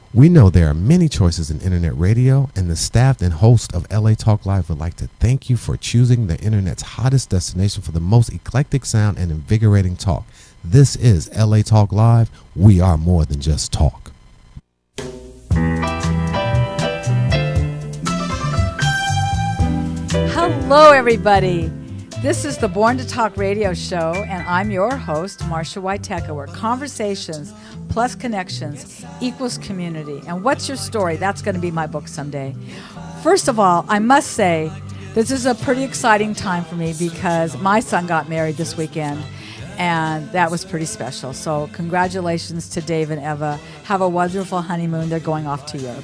We know there are many choices in internet radio, and the staff and host of LA Talk Live would like to thank you for choosing the internet's hottest destination for the most eclectic sound and invigorating talk. This is LA Talk Live. We are more than just talk. Hello, everybody. This is the Born to Talk radio show, and I'm your host, Marcia Waiteka, where conversations plus connections equals community. And what's your story? That's going to be my book someday. First of all, I must say, this is a pretty exciting time for me because my son got married this weekend, and that was pretty special. So congratulations to Dave and Eva. Have a wonderful honeymoon. They're going off to Europe.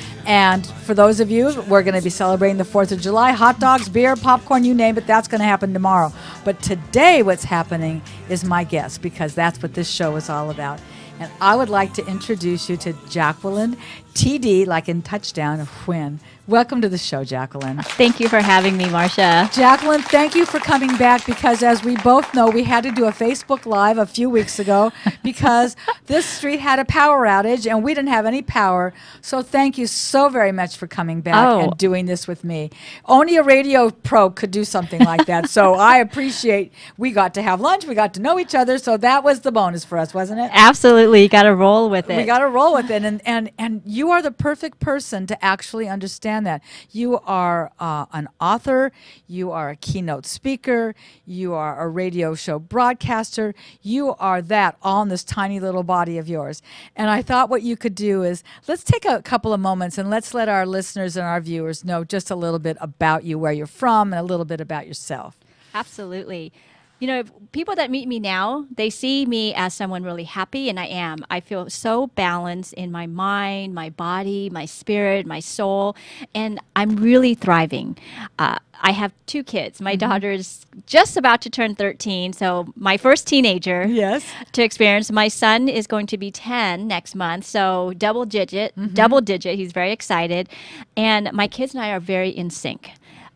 And for those of you, we're going to be celebrating the 4th of July. Hot dogs, beer, popcorn, you name it, that's going to happen tomorrow. But today what's happening is my guest, because that's what this show is all about. And I would like to introduce you to Jacqueline TD, like in Touchdown, Win. Welcome to the show, Jacqueline. Thank you for having me, Marcia. Jacqueline, thank you for coming back, because as we both know, we had to do a Facebook Live a few weeks ago because this street had a power outage and we didn't have any power. So thank you so very much for coming back and doing this with me. Only a radio pro could do something like that. So I appreciate we got to have lunch, we got to know each other. So that was the bonus for us, wasn't it? Absolutely. You got to roll with it. We got to roll with it. And you are the perfect person to actually understand that. You are an author, you are a keynote speaker, you are a radio show broadcaster, you are that all in this tiny little body of yours. And I thought what you could do is, let's take a couple of moments and let's let our listeners and our viewers know just a little bit about you, where you're from, and a little bit about yourself. Absolutely. You know, people that meet me now, they see me as someone really happy, and I am. I feel so balanced in my mind, my body, my spirit, my soul, and I'm really thriving. I have 2 kids. My daughter's just about to turn 13, so my first teenager to experience. My son is going to be 10 next month, so double digit. He's very excited. And my kids and I are very in sync.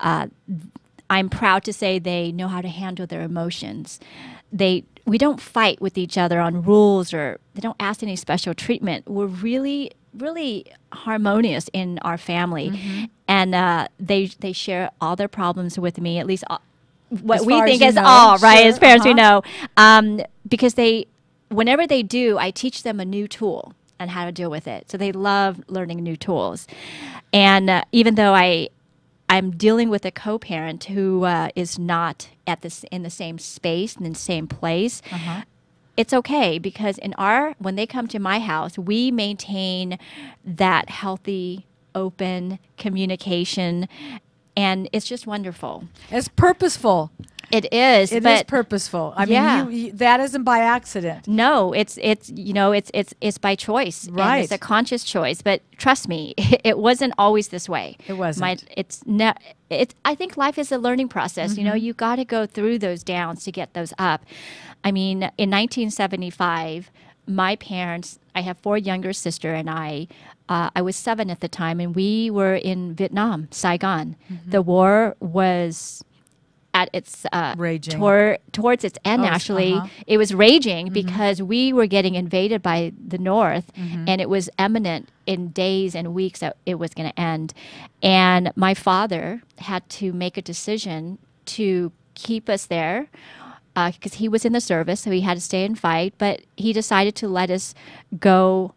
I'm proud to say they know how to handle their emotions. We don't fight with each other on rules, or they don't ask any special treatment. We're really, really harmonious in our family. And they share all their problems with me, at least what we think is all, right? As parents, we know. Because whenever they do, I teach them a new tool and how to deal with it. So they love learning new tools. And even though I'm dealing with a co-parent who is not in the same space and in the same place. It's okay, because when they come to my house, we maintain that healthy, open communication, and it's just wonderful. It's purposeful. It is. It is purposeful. I mean, you, that isn't by accident. No, it's by choice. Right. And it's a conscious choice. But trust me, it wasn't always this way. It wasn't. I think life is a learning process. You know, you got to go through those downs to get those up. I mean, in 1975, my parents, I have 4 younger sisters, and I was 7 at the time, and we were in Vietnam, Saigon. The war was at its raging. Towards its end. Actually, it was raging because we were getting invaded by the North, and it was imminent in days and weeks that it was going to end. And my father had to make a decision to keep us there because he was in the service, so he had to stay and fight. But he decided to let us go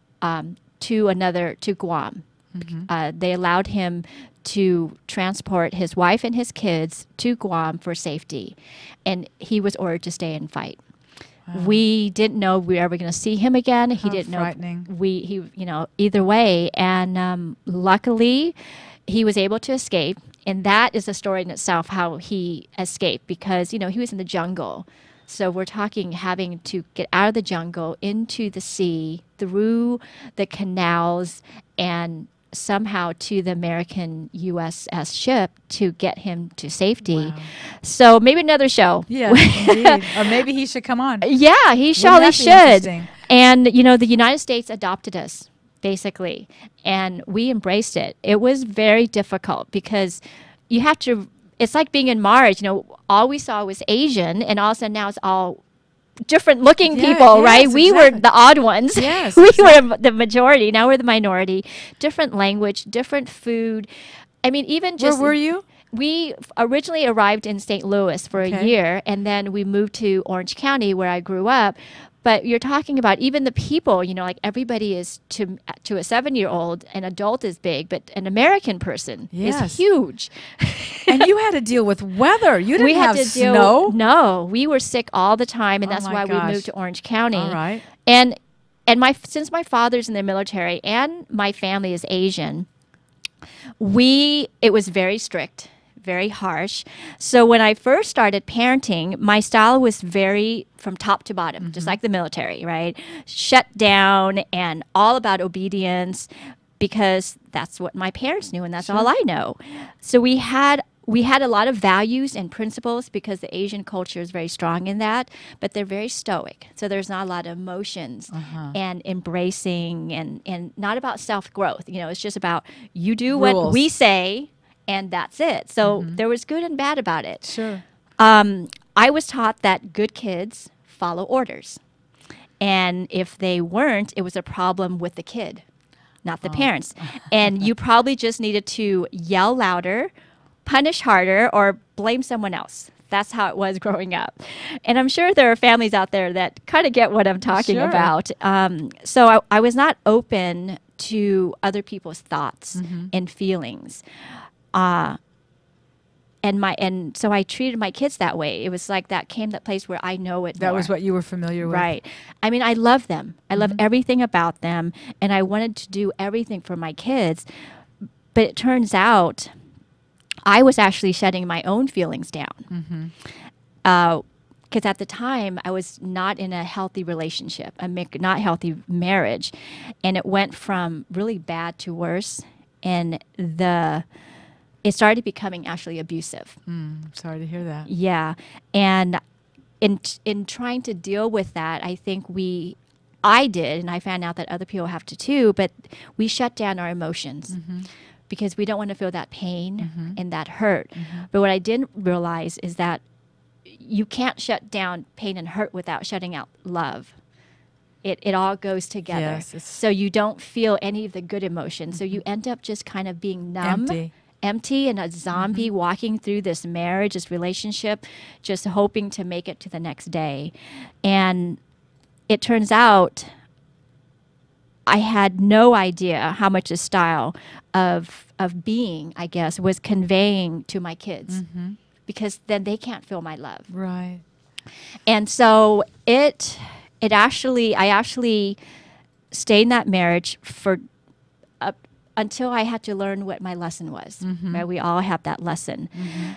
to Guam. They allowed him to transport his wife and his kids to Guam for safety, and he was ordered to stay and fight. We didn't know we were ever going to see him again. He didn't know either way, and luckily he was able to escape. And that is a story in itself, how he escaped, because he was in the jungle. So we're talking having to get out of the jungle into the sea, through the canals, and somehow to the American USS ship to get him to safety. Wow. So maybe another show. Yeah, indeed. Or maybe he should come on. Yeah, he surely should. And, the United States adopted us, basically, and we embraced it. It was very difficult because you have to, it's like being in Mars, all we saw was Asian, and all of a sudden now it's all different looking Yeah, people, right? yes, We exactly. were the odd ones. Yes, We exactly. were the majority. Now we're the minority. Different language, different food. I mean, even Where just were you? we originally arrived in St. Louis for a Okay. year, and then we moved to Orange County, where I grew up. But you're talking about even the people, like everybody is to a 7-year-old, an adult is big, but an American person Yes. is huge. And you had to deal with weather. You didn't we had have to snow. No, we were sick all the time, and Oh that's my why we gosh. moved to Orange County. All right. And since my father's in the military and my family is Asian, it was very strict, very harsh. So when I first started parenting, my style was very from top to bottom, just like the military, right? Shut down and all about obedience, because that's what my parents knew and that's all I know. So we had a lot of values and principles, because the Asian culture is very strong in that, but they're very stoic. So there's not a lot of emotions and embracing and not about self-growth. It's just about you do what Rules. we say and that's it. So there was good and bad about it. Sure. I was taught that good kids follow orders. And if they weren't, it was a problem with the kid, not the parents. And you probably just needed to yell louder, punish harder, or blame someone else. That's how it was growing up. And I'm sure there are families out there that kind of get what I'm talking Sure. about. So I was not open to other people's thoughts and feelings. And so I treated my kids that way. It was like that place where I know it That more. was what you were familiar with. Right. I mean, I love them. I love everything about them, and I wanted to do everything for my kids. But it turns out I was actually shutting my own feelings down. Because at the time, I was not in a healthy relationship, not healthy marriage. And it went from really bad to worse. And it started becoming actually abusive. Sorry to hear that. Yeah. And in trying to deal with that, I think I did, and I found out that other people have to too, but we shut down our emotions because we don't want to feel that pain and that hurt. But what I didn't realize is that you can't shut down pain and hurt without shutting out love. It all goes together. Yes, so you don't feel any of the good emotions. So you end up just kind of being numb. Empty and a zombie walking through this marriage, this relationship, just hoping to make it to the next day. And it turns out I had no idea how much the style of being, I guess, was conveying to my kids, because then they can't feel my love. Right. And so I actually stayed in that marriage for until I had to learn what my lesson was. Right? We all have that lesson.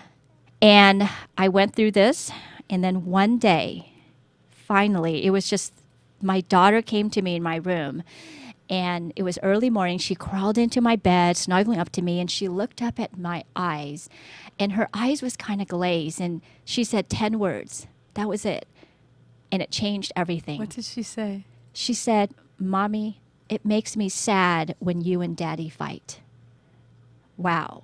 And I went through this, and then one day, finally, it was just my daughter came to me in my room, and it was early morning. She crawled into my bed, snuggling up to me, and she looked up at my eyes, and her eyes was kind of glazed, and she said 10 words. That was it. And it changed everything. What did she say? She said, "Mommy, it makes me sad when you and Daddy fight." Wow.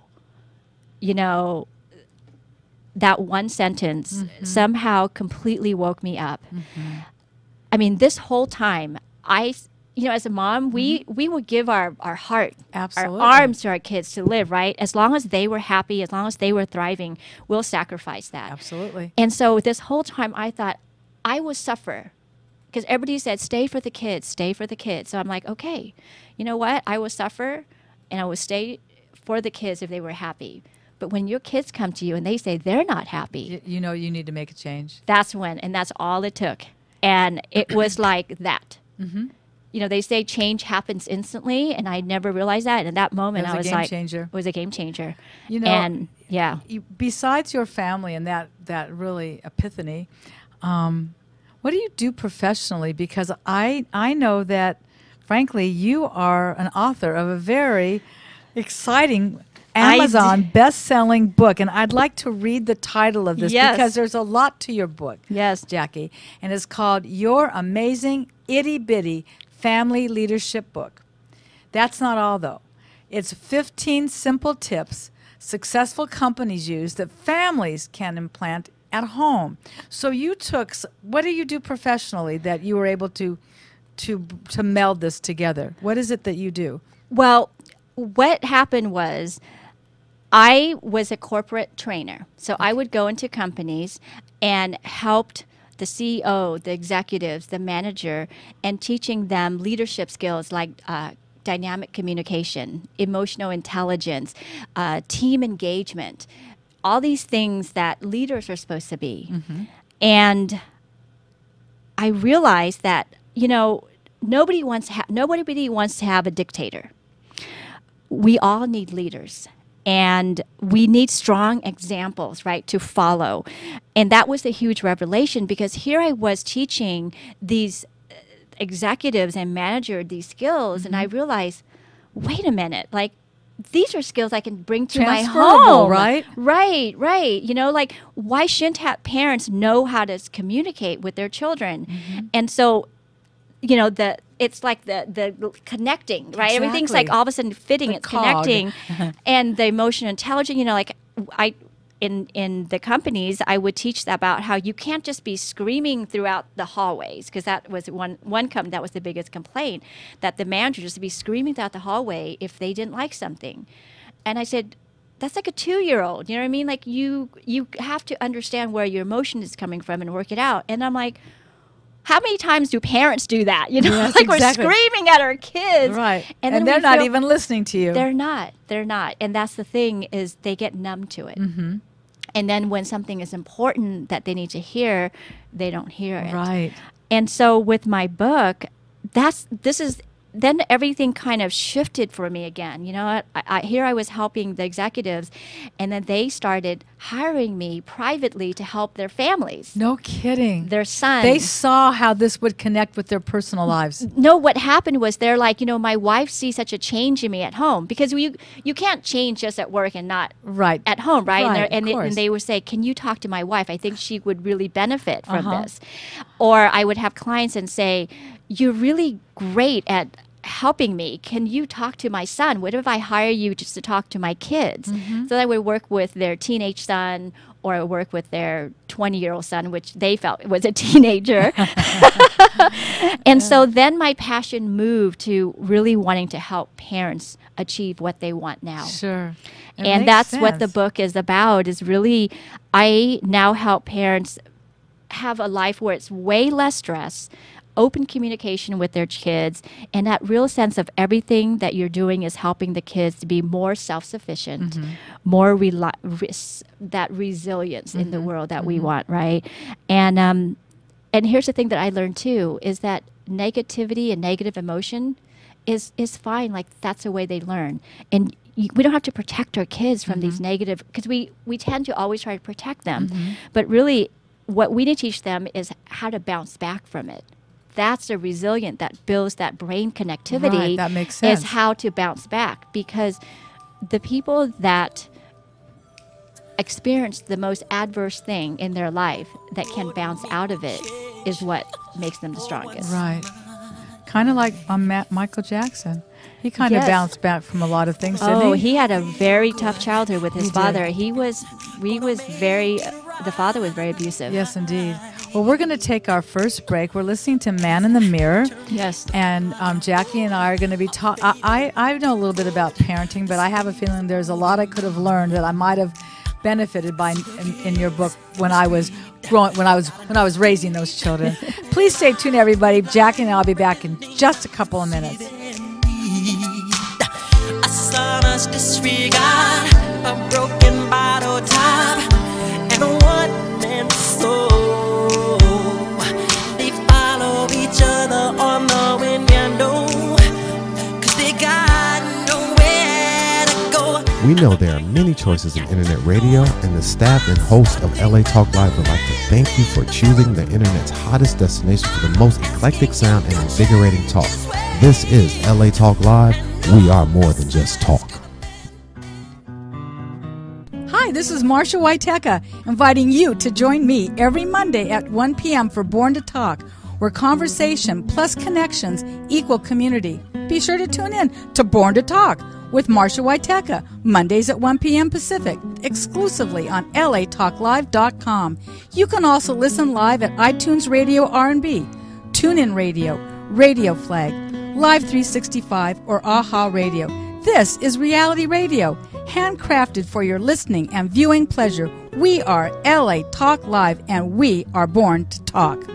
That one sentence somehow completely woke me up. I mean, this whole time, as a mom, we would give our heart, Absolutely. our arms to our kids to live, right? As long as they were happy, as long as they were thriving, we'll sacrifice that. Absolutely. And so this whole time, I thought I would suffer. Because everybody said, stay for the kids, stay for the kids. So I'm like, okay, you know what? I will suffer, and I will stay for the kids if they were happy. But when your kids come to you and they say they're not happy, You know you need to make a change. that's when, and that's all it took. And it was like that. They say change happens instantly, and I never realized that. And in that moment, I was game like, changer. it was a game changer. And yeah. Besides your family and that really epiphany, what do you do professionally? Because I know that, frankly, you are an author of a very exciting Amazon best-selling book. And I'd like to read the title of this because there's a lot to your book. Yes. Jackie. And it's called Your Amazing Itty Bitty Family Leadership Book. That's not all, though. It's 15 simple tips successful companies use that families can implant at home. So you took, what do you do professionally that you were able to meld this together? What is it that you do? Well, what happened was I was a corporate trainer. So I would go into companies and helped the CEO, the executives, the manager, and teaching them leadership skills like dynamic communication, emotional intelligence, team engagement, all these things that leaders are supposed to be. And I realized that, nobody wants to have a dictator. We all need leaders. And we need strong examples, right, to follow. And that was a huge revelation, because here I was teaching these executives and managers these skills, and I realized, wait a minute, like, these are skills I can bring to my home. Right? Right. Like, why shouldn't parents know how to communicate with their children? And so, it's like the connecting, right? Exactly. Everything's like all of a sudden fitting, it's connecting. And the emotional intelligence, like in the companies, I would teach about how you can't just be screaming throughout the hallways, because that was one company that was the biggest complaint, that the manager just be screaming throughout the hallway if they didn't like something. And I said, that's like a 2-year-old, you know what I mean? Like you have to understand where your emotion is coming from and work it out. And I'm like, how many times do parents do that? Yes, like exactly. We're screaming at our kids. Right. And they're not even listening to you. They're not. And that's the thing, is they get numb to it. And then when something is important that they need to hear, they don't hear it. Right. And so with my book, then everything kind of shifted for me again. Here I was helping the executives, and then they started hiring me privately to help their families. No kidding. Their sons. They saw how this would connect with their personal lives. No, what happened was they're like, my wife sees such a change in me at home, because you can't change just at work and not at home, right? Right, And of course. they would say, can you talk to my wife? I think she would really benefit from this. Or I would have clients and say, you're really great at helping me. Can you talk to my son? What if I hire you just to talk to my kids? So I would work with their teenage son, or work with their 20-year-old son, which they felt was a teenager. And so then my passion moved to really wanting to help parents achieve what they want now. Sure. And that's what the book is about, is really, I now help parents have a life where it's way less stress, open communication with their kids, and that real sense of everything that you're doing is helping the kids to be more self-sufficient, more that resilience in the world that we want, right? And here's the thing that I learned too, is that negativity and negative emotion is fine. Like, that's the way they learn. And we don't have to protect our kids from these negative, because we tend to always try to protect them. But really, what we need to teach them is how to bounce back from it. That's the resilient that builds that brain connectivity. Right, that makes sense. Is how to bounce back, because the people that experience the most adverse thing in their life that can bounce out of it is what makes them the strongest. Right. Kind of like Michael Jackson. He kind of bounced back from a lot of things, didn't he? Oh, he had a very tough childhood with his father. Did. The father was very abusive. Yes, indeed. Well, we're going to take our first break. We're listening to Man in the Mirror. Yes. And Jackie and I are going to be talking. I know a little bit about parenting, but I have a feeling there's a lot I could have learned that I might have benefited by in your book when I was raising those children. Please stay tuned, everybody. Jackie and I'll be back in just a couple of minutes. A sonorous disregard, a broken bottle top, and a one-man soul. They follow each other on the window, 'cause they got nowhere to go. We know there are many choices in internet radio, and the staff and host of LA Talk Live would like to thank you for choosing the internet's hottest destination for the most eclectic sound and invigorating talk. This is LA Talk Live. We are more than just talk. Hi, this is Marsha Waiteka, inviting you to join me every Monday at 1 p.m. for Born to Talk, where conversation plus connections equal community. Be sure to tune in to Born to Talk with Marsha Waiteka, Mondays at 1 p.m. Pacific, exclusively on latalklive.com. You can also listen live at iTunes Radio R&B, TuneIn Radio, Radio Flag, Live 365, or AHA Radio. This is Reality Radio, handcrafted for your listening and viewing pleasure. We are LA Talk Live, and we are born to talk.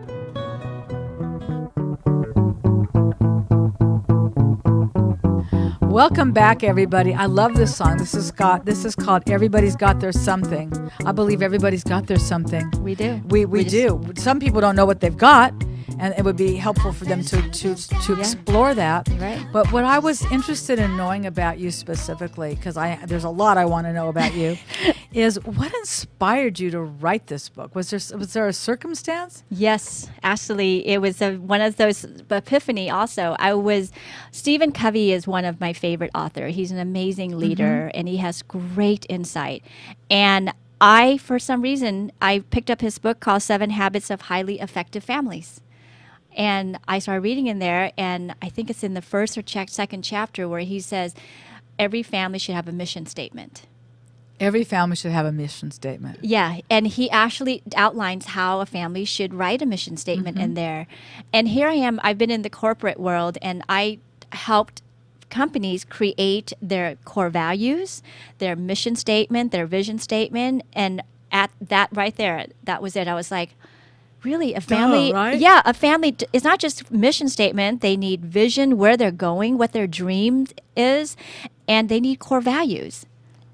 Welcome back, everybody. I love this song. This is called Everybody's Got Their Something. I believe everybody's got their something. We do. We do. Some people don't know what they've got, and it would be helpful for them to explore that. Right. But what I was interested in knowing about you specifically, because there's a lot I want to know about you, is what inspired you to write this book? Was there a circumstance? Yes, actually, it was one of those epiphany. Also, Stephen Covey is one of my favorite authors. He's an amazing leader, and he has great insight. And for some reason, I picked up his book called 7 Habits of Highly Effective Families. And I started reading in there, and I think it's in the first or second chapter where he says every family should have a mission statement. Every family should have a mission statement. Yeah, and he actually outlines how a family should write a mission statement in there. And here I am, I've been in the corporate world, and I helped companies create their core values, their mission statement, their vision statement, and at that right there, that was it. I was like, really, a family? Right? Yeah, a family is not just mission statement. They need vision, where they're going, what their dream is, and they need core values.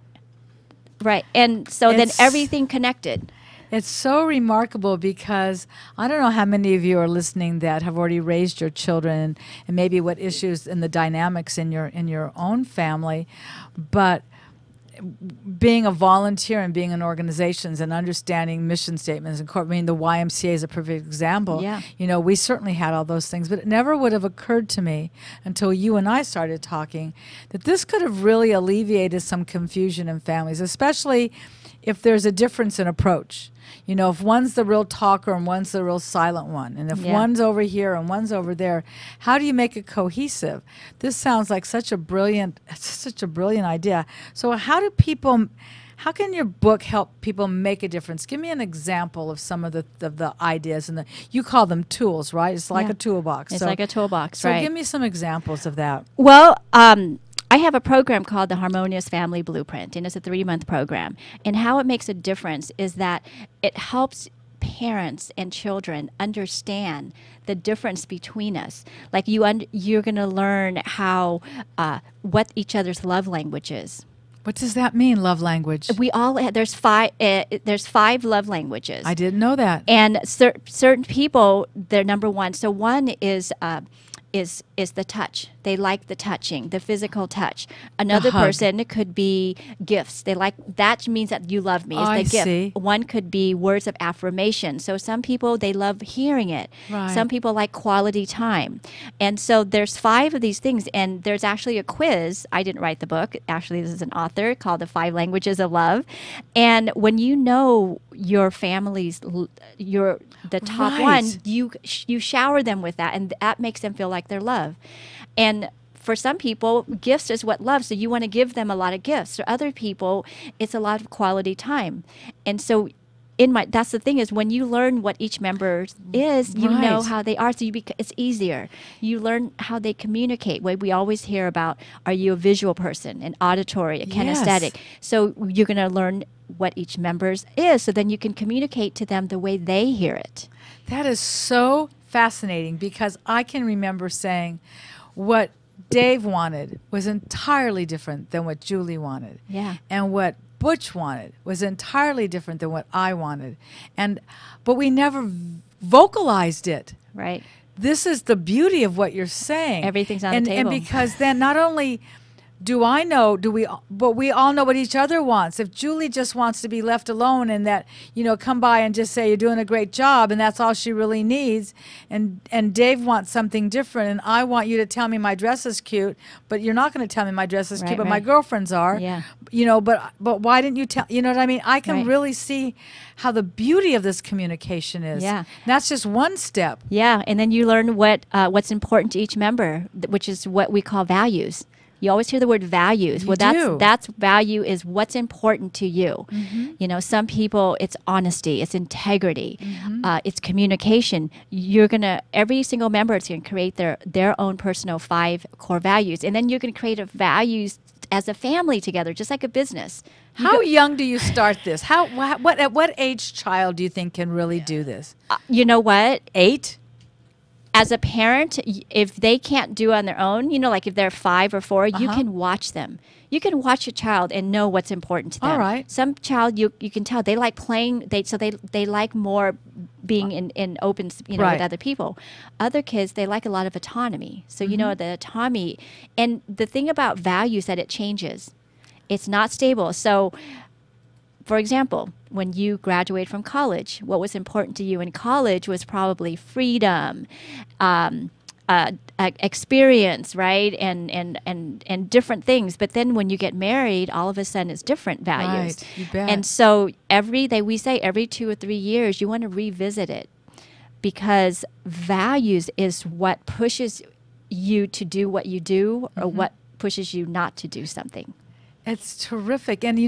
Right, and so then everything connected. It's so remarkable because I don't know how many of you are listening that have already raised your children and maybe what issues and the dynamics in your own family, but being a volunteer and being in organizations and understanding mission statements and the YMCA is a perfect example. Yeah. You know, we certainly had all those things, but it never would have occurred to me until you and I started talking that this could have really alleviated some confusion in families, especially if there's a difference in approach. You know, if one's the real talker and one's the real silent one, and if one's over here and one's over there, how do you make it cohesive? This sounds like such a brilliant idea. So how can your book help people make a difference? Give me an example of some of the ideas, and you call them tools, right? It's like a toolbox. It's like a toolbox, right? So give me some examples of that. Well, I have a program called the Harmonious Family Blueprint, and it's a 3-month program. And how it makes a difference is that it helps parents and children understand the difference between us. Like you're going to learn how what each other's love language is. What does that mean, love language? We all there's 5 love languages. I didn't know that. And certain people, they're number one. So one is the touch. They like the touching, the physical touch. Another person could be gifts. They like that means that you love me. It's the gift. See. One could be words of affirmation. So some people they love hearing it. Right. Some people like quality time. And so there's 5 of these things, and there's actually a quiz. I didn't write the book. Actually, this is an author called The 5 Languages of Love. And when you know your family's the top one, you shower them with that, and that makes them feel like they're loved. And for some people, gifts is what love, so you want to give them a lot of gifts. For other people, it's a lot of quality time. And so that's the thing is when you learn what each member is, you know how they are, so it's easier. You learn how they communicate. We always hear about, are you a visual person, an auditory, a kinesthetic? So you're going to learn what each member's is, so then you can communicate to them the way they hear it. That is so fascinating because I can remember saying what Dave wanted was entirely different than what Julie wanted. Yeah. And what Butch wanted was entirely different than what I wanted. But we never vocalized it. Right. This is the beauty of what you're saying. Everything's on the table. And because then not only do I know, do we, but we all know what each other wants. If Julie just wants to be left alone and that, come by and just say you're doing a great job and that's all she really needs, and Dave wants something different, and I want you to tell me my dress is cute, but you're not going to tell me my dress is Right, cute, but my right. girlfriends are. Yeah. But why didn't you tell, you know what I mean? I can Right. really see how the beauty of this communication is. Yeah. That's just one step. Yeah, and then you learn what's important to each member, which is what we call values. You always hear the word values. You Well, do. that's value is what's important to you. Some people it's honesty, it's integrity, it's communication. Every single member is going to create their own personal 5 core values, and then you're going to create a values as a family together, just like a business. How young do you start this? At what age child do you think can really do this? You know what? 8? As a parent, if they can't do it on their own, like if they're 5 or 4, you can watch them. You can watch a child and know what's important to them. All right. Some child you can tell they like playing. They like more being in open, Right. with other people. Other kids they like a lot of autonomy. So the autonomy, and the thing about values that it changes. It's not stable. So, for example, when you graduate from college, what was important to you in college was probably freedom, experience, right, and different things. But then when you get married, all of a sudden it's different values. Right, you bet. And so every 2 or 3 years, you want to revisit it, because values is what pushes you to do what you do, or what pushes you not to do something. It's terrific. And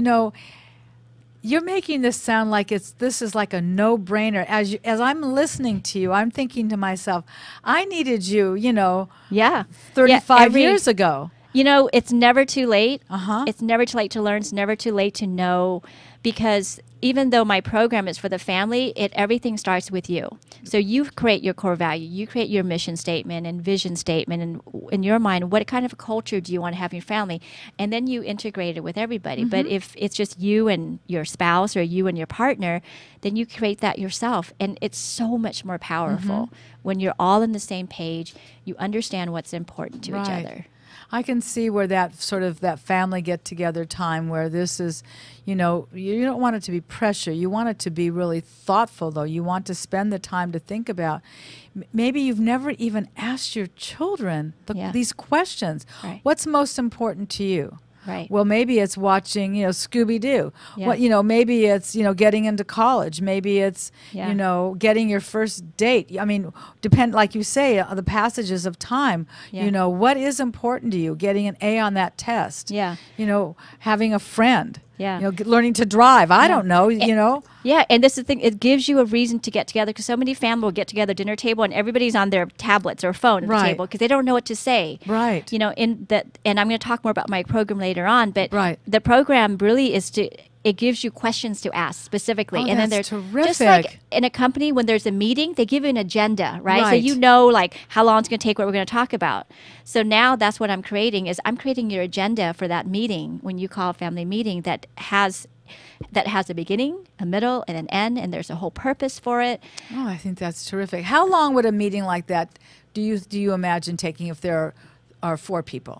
you're making this sound like this is like a no-brainer. As I'm listening to you, I'm thinking to myself, I needed you, Yeah. 35 years ago. It's never too late. Uh-huh. It's never too late to learn. It's never too late to know, because even though my program is for the family, everything starts with you. So you create your core value. You create your mission statement and vision statement, and in your mind, what kind of a culture do you want to have in your family? And then you integrate it with everybody. But if it's just you and your spouse or you and your partner, then you create that yourself. And it's so much more powerful when you're all on the same page. You understand what's important to each Right. other. I can see where that family get together time where this is, you don't want it to be pressure. You want it to be really thoughtful, though. You want to spend the time to think about. Maybe you've never even asked your children Yeah. these questions. Right. What's most important to you? Right. Well, maybe it's watching, Scooby-Doo. Yeah. What, maybe it's, getting into college. Maybe it's, Yeah. getting your first date. I mean, like you say, the passages of time. Yeah. What is important to you? Getting an A on that test. Yeah. Having a friend. Yeah. Learning to drive. I don't know, Yeah, and this is the thing. It gives you a reason to get together, because so many families will get together at dinner table and everybody's on their tablets or phone at the Right. table because they don't know what to say. Right. And I'm going to talk more about my program later on, but Right. the program really it gives you questions to ask specifically. Oh, and then that's there's terrific. just like in a company when there's a meeting, they give you an agenda, right? So Right. you know like how long it's going to take, what we're going to talk about. So now that's what I'm creating your agenda for that meeting when you call a family meeting that has a beginning, a middle, and an end, and there's a whole purpose for it. Oh, I think that's terrific. How long would a meeting like that do you imagine taking if there are 4 people?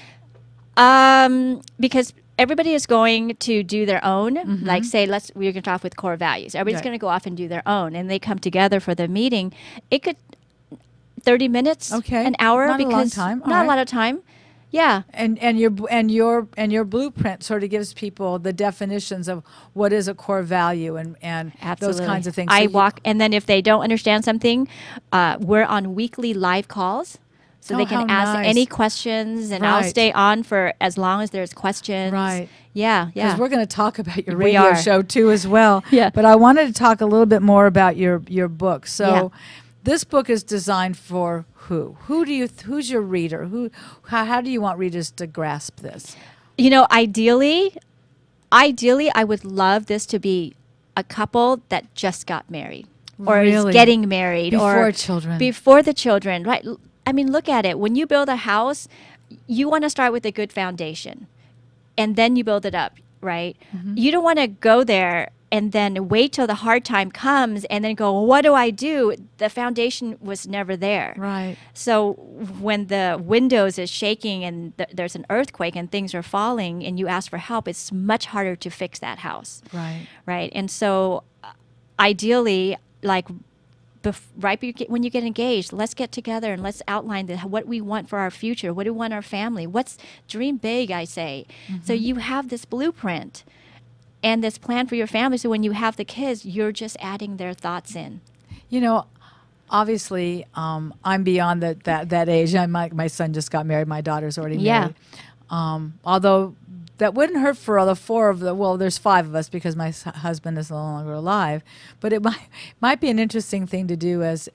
Because everybody is going to do their own. Like say, we're going to talk off with core values. Everybody's Right. going to go off and do their own, and they come together for the meeting. It could 30 minutes, Okay. an hour, Not a long because time. All not right. a lot of time. Yeah. And your blueprint sort of gives people the definitions of what is a core value and Absolutely. those kinds of things. I So you- walk, and then if they don't understand something, we're on weekly live calls. So Oh, they can how ask nice. any questions, and I'll Right. stay on for as long as there's questions. Right. Yeah, Because yeah. we're going to talk about your We radio are. show too as well. Yeah. But I wanted to talk a little bit more about your book. So Yeah. this book is designed for who? Who's your reader? How do you want readers to grasp this? Ideally, I would love this to be a couple that just got married or Really? is getting married Before or children. Before the children, right? I mean, look at it. When you build a house, you want to start with a good foundation, and then you build it up, right? Mm-hmm. You don't want to go there and then wait till the hard time comes and then go, what do I do? The foundation was never there. Right. So when the windows is shaking and there's an earthquake and things are falling and you ask for help, it's much harder to fix that house. Right. Right. And so ideally, like when you get engaged, let's get together and let's outline what we want for our future. What do we want our family? What's dream big, I say. So you have this blueprint and this plan for your family. So when you have the kids, you're just adding their thoughts in. You know, obviously, I'm beyond that age. My son just got married. My daughter's already married. Although that wouldn't hurt for the four of the. Well, there's five of us because my husband is no longer alive. But it might be an interesting thing to do as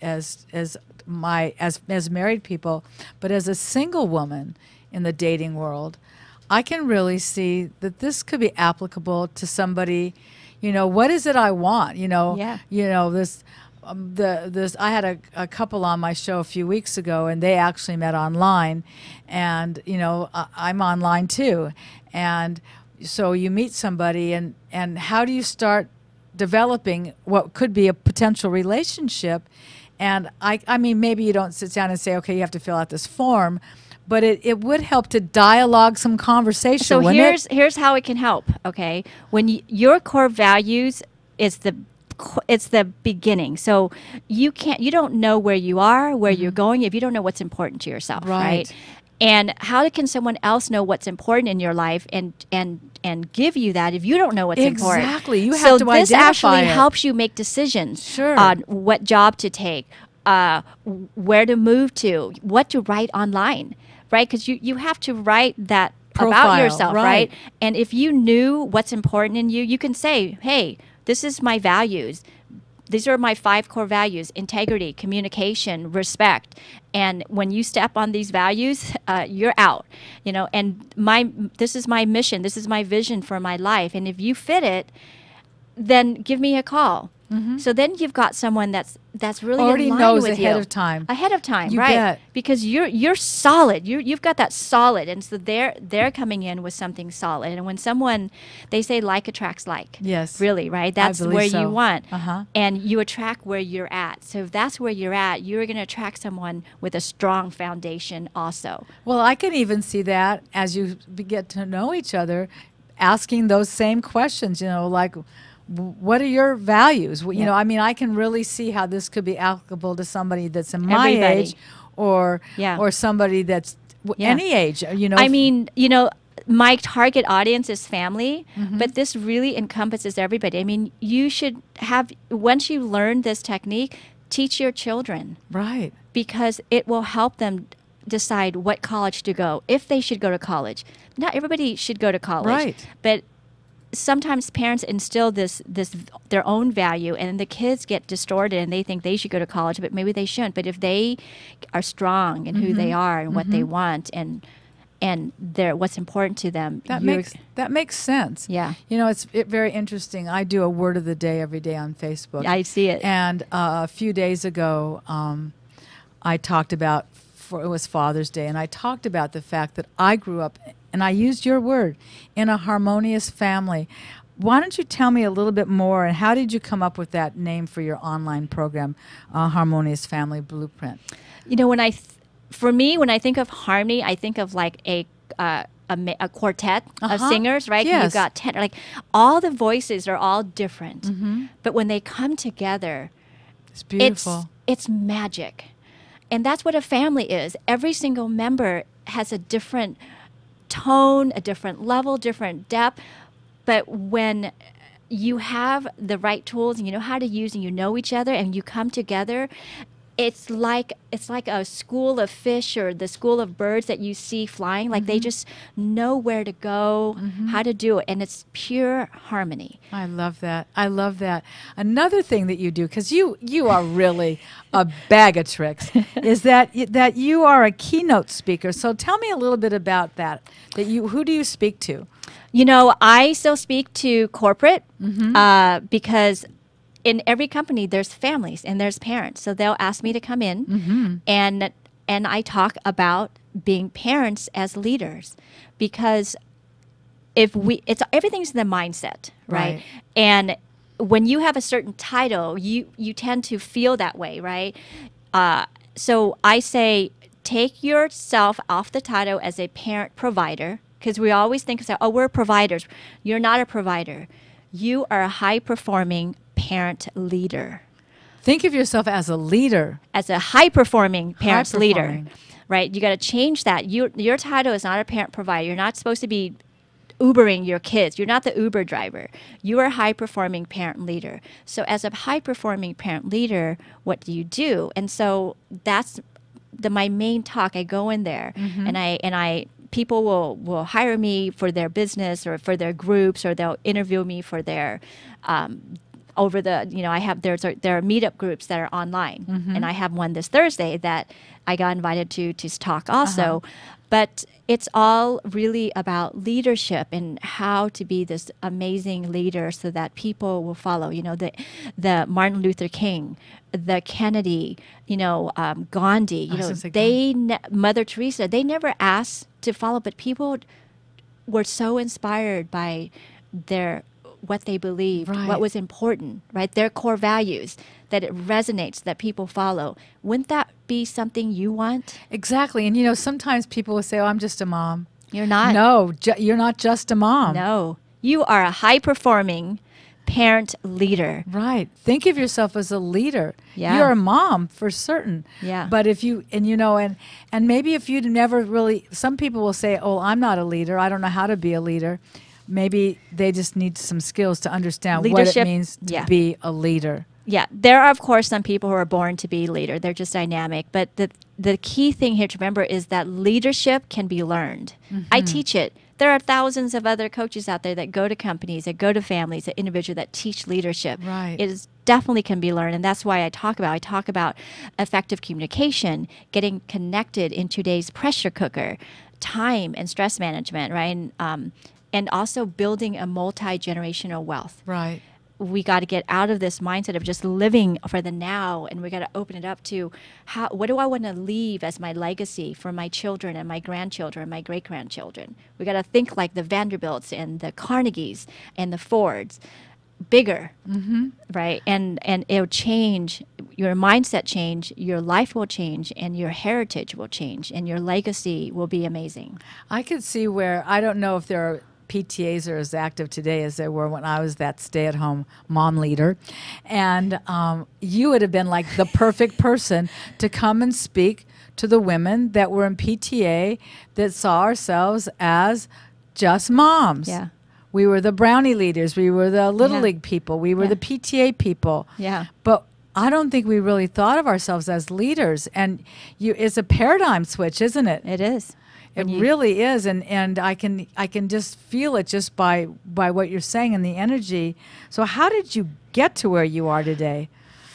married people. But as a single woman in the dating world, I can really see that this could be applicable to somebody. You know, what is it I want? You know, this. I had a couple on my show a few weeks ago, and they actually met online, and I'm online too, and so you meet somebody, and how do you start developing what could be a potential relationship? And I mean, maybe you don't sit down and say, okay, you have to fill out this form, but it would help to dialogue some conversation. So here's how it can help. Okay, when your core values is it's the beginning. So you don't know where you are, where you're going, if you don't know what's important to yourself, right? And how can someone else know what's important in your life and give you that if you don't know what's important? Exactly. You have to identify this actually it. helps you make decisions Sure. on what job to take, where to move to, what to write online, right? Because you have to write that Profile, about yourself, right? And if you knew what's important in you, you can say, hey, this is my values. These are my 5 core values: integrity, communication, respect. And when you step on these values, you're out. And this is my mission. This is my vision for my life. And if you fit it, then give me a call. So then you've got someone that's really already in line knows with ahead you. of time. Ahead of time, You right? bet. Because you're solid. You've got that solid, and so they're coming in with something solid. And when they say like attracts like. Yes. Really, right? That's believe where so. you want. Uh-huh. And you attract where you're at. So if that's where you're at, you're going to attract someone with a strong foundation also. Well, I can even see that as you get to know each other, asking those same questions, like, what are your values? I mean, I can really see how this could be applicable to somebody that's in my Everybody. age or somebody that's any age, I mean, my target audience is family, but this really encompasses everybody. I mean, you should once you learn this technique, teach your children. Right. Because it will help them decide what college to go, if they should go to college. Not everybody should go to college. Right. But sometimes parents instill this their own value, and the kids get distorted and they think they should go to college, but maybe they shouldn't. But if they are strong in who they are and what they want and what's important to them, that makes sense. Yeah. It's very interesting. I do a word of the day every day on Facebook. I see it. And a few days ago, I talked about, it was Father's Day, and I talked about the fact that I grew up, and I used your word, in a harmonious family. Why don't you tell me a little bit more, and how did you come up with that name for your online program, Harmonious Family Blueprint? For me, when I think of harmony, I think of like a quartet of singers, right? Yes. You've got 10, like all the voices are all different, but when they come together, It's beautiful. It's magic. And that's what a family is. Every single member has a different tone, a different level, different depth. But when you have the right tools and you know how to use and you know each other and you come together, it's like a school of fish or the school of birds that you see flying. Like they just know where to go, how to do it, and it's pure harmony. I love that. I love that. Another thing that you do, because you are really a bag of tricks, is that you are a keynote speaker. So tell me a little bit about that. Who do you speak to? I still speak to corporate because in every company, there's families and there's parents. So they'll ask me to come in and I talk about being parents as leaders, because everything's in the mindset, right? And when you have a certain title, you tend to feel that way, right? So I say, take yourself off the title as a parent provider, because we always think of, oh, we're providers. You're not a provider. You are a high-performing parent leader. Think of yourself as a leader. As a high-performing parent leader, High-performing. right? You got to change that. Your title is not a parent provider. You're not supposed to be Ubering your kids. You're not the Uber driver. You are a high-performing parent leader. So as a high-performing parent leader, what do you do? And so that's my main talk. I go in there and I people will hire me for their business or for their groups, or they'll interview me for their over the, I have, there are meetup groups that are online, and I have one this Thursday that I got invited to talk also. But it's all really about leadership and how to be this amazing leader so that people will follow. The Martin Luther King, the Kennedy, Gandhi, Mother Teresa, they never asked to follow, but people were so inspired by what they believed, what was important, right? Their core values, that it resonates, that people follow. Wouldn't that be something you want? Exactly. And sometimes people will say, oh, I'm just a mom. You're not. No, you're not just a mom. No. You are a high-performing parent leader. Right. Think of yourself as a leader. Yeah. You're a mom for certain. Yeah. But if you, and maybe if you'd never really, some people will say, oh, I'm not a leader. I don't know how to be a leader. Maybe they just need some skills to understand Leadership, what it means to be a leader. Yeah, there are, of course, some people who are born to be leader. They're just dynamic. But the key thing here to remember is that leadership can be learned. I teach it. There are thousands of other coaches out there that go to companies, that go to families, that individuals that teach leadership. Right. It is definitely can be learned, and that's why I talk about effective communication, getting connected in today's pressure cooker, time and stress management, right? And also building a multi-generational wealth. Right. We got to get out of this mindset of just living for the now, and we got to open it up to what do I want to leave as my legacy for my children and my grandchildren and my great-grandchildren. We got to think like the Vanderbilts and the Carnegies and the Fords, bigger, right? And it'll change, your mindset change, your life will change, and your heritage will change, and your legacy will be amazing. I could see where, I don't know if there are PTAs are as active today as they were when I was that stay-at-home mom leader. And you would have been like the perfect person to come and speak to the women that were in PTA that saw ourselves as just moms. Yeah. We were the Brownie leaders. We were the Little League people. We were the PTA people. Yeah. But I don't think we really thought of ourselves as leaders. And it's a paradigm switch, isn't it? It is. It really is, and I can just feel it just by what you're saying and the energy. So how did you get to where you are today?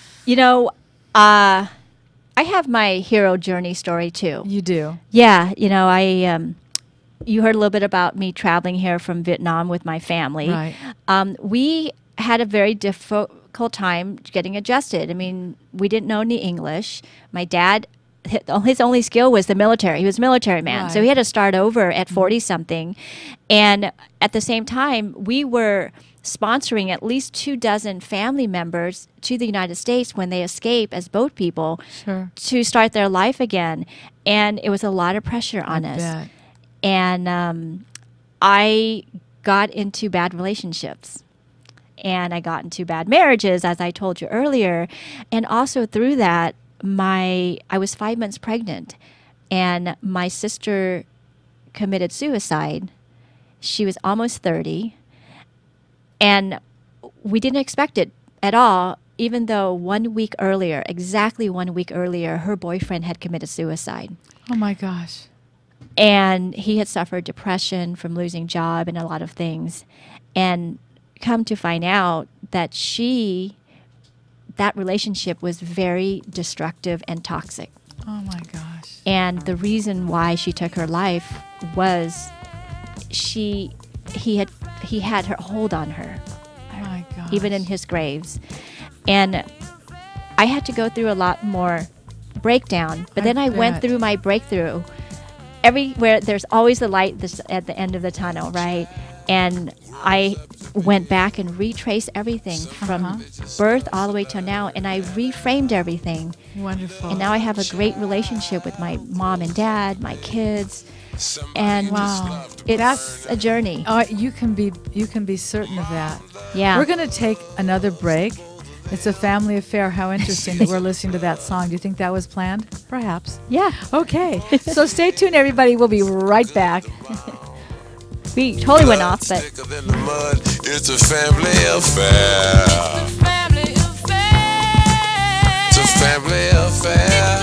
I have my hero journey story too. You do? Yeah, you heard a little bit about me traveling here from Vietnam with my family. Right. We had a very difficult time getting adjusted. I mean, we didn't know any English. My dad, his only skill was the military. He was a military man. Right. So he had to start over at 40-something. And at the same time, we were sponsoring at least 24 family members to the United States when they escape as boat people to start their life again. And it was a lot of pressure on us. Bet. And I got into bad relationships. And I got into bad marriages, as I told you earlier. And also through that, I was 5 months pregnant, and my sister committed suicide. She was almost 30, and we didn't expect it at all, even though exactly 1 week earlier, her boyfriend had committed suicide. Oh my gosh. And he had suffered depression from losing job and a lot of things. And come to find out that that relationship was very destructive and toxic. Oh my gosh. And the reason why she took her life was he had her hold on her. Oh my gosh. Even in his graves. And I had to go through a lot more breakdown, but then I went through my breakthrough. Everywhere there's always the light at the end of the tunnel, right? And I went back and retraced everything from birth all the way till now, and I reframed everything. Wonderful. And now I have a great relationship with my mom and dad, my kids, and Wow. it's a journey. You can be certain of that. Yeah. We're going to take another break. It's a family affair. How interesting that we're listening to that song. Do you think that was planned? Perhaps. Yeah. Okay. So stay tuned, everybody. We'll be right back. We totally went off, but Thicker than the mud. It's a family affair. It's a family affair.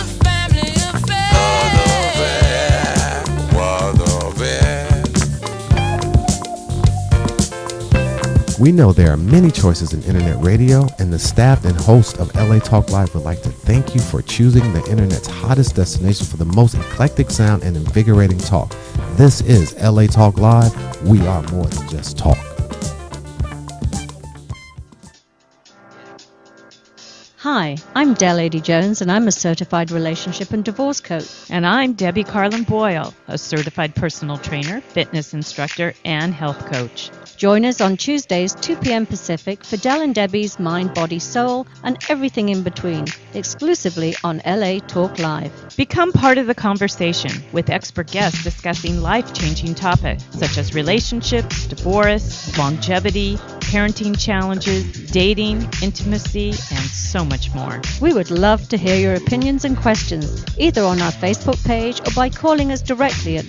We know there are many choices in internet radio, and the staff and host of LA Talk Live would like to thank you for choosing the internet's hottest destination for the most eclectic sound and invigorating talk. This is LA Talk Live. We are more than just talk. Hi, I'm Del Lady Jones, and I'm a certified relationship and divorce coach. And I'm Debbie Carlin Boyle, a certified personal trainer, fitness instructor, and health coach. Join us on Tuesdays, 2 p.m. Pacific, for Del and Debbie's Mind, Body, Soul, and everything in between, exclusively on LA Talk Live. Become part of the conversation with expert guests discussing life-changing topics such as relationships, divorce, longevity, parenting challenges, dating, intimacy, and so much more. We would love to hear your opinions and questions, either on our Facebook page or by calling us directly at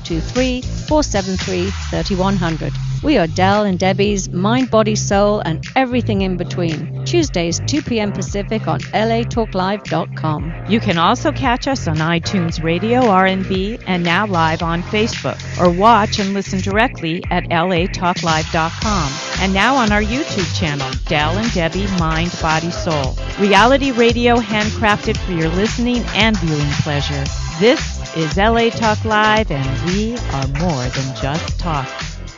323-473-3100. We are Del and Debbie's Mind, Body, Soul, and everything in between. Tuesdays, 2 p.m. Pacific on latalklive.com. You can also catch us on iTunes Radio, R&B, and now live on Facebook, or watch and listen directly at latalklive.com. And now on our YouTube channel, Del and Debbie Mind, Body, Soul. Reality radio handcrafted for your listening and viewing pleasure. This is LA Talk Live, and we are more than just talk.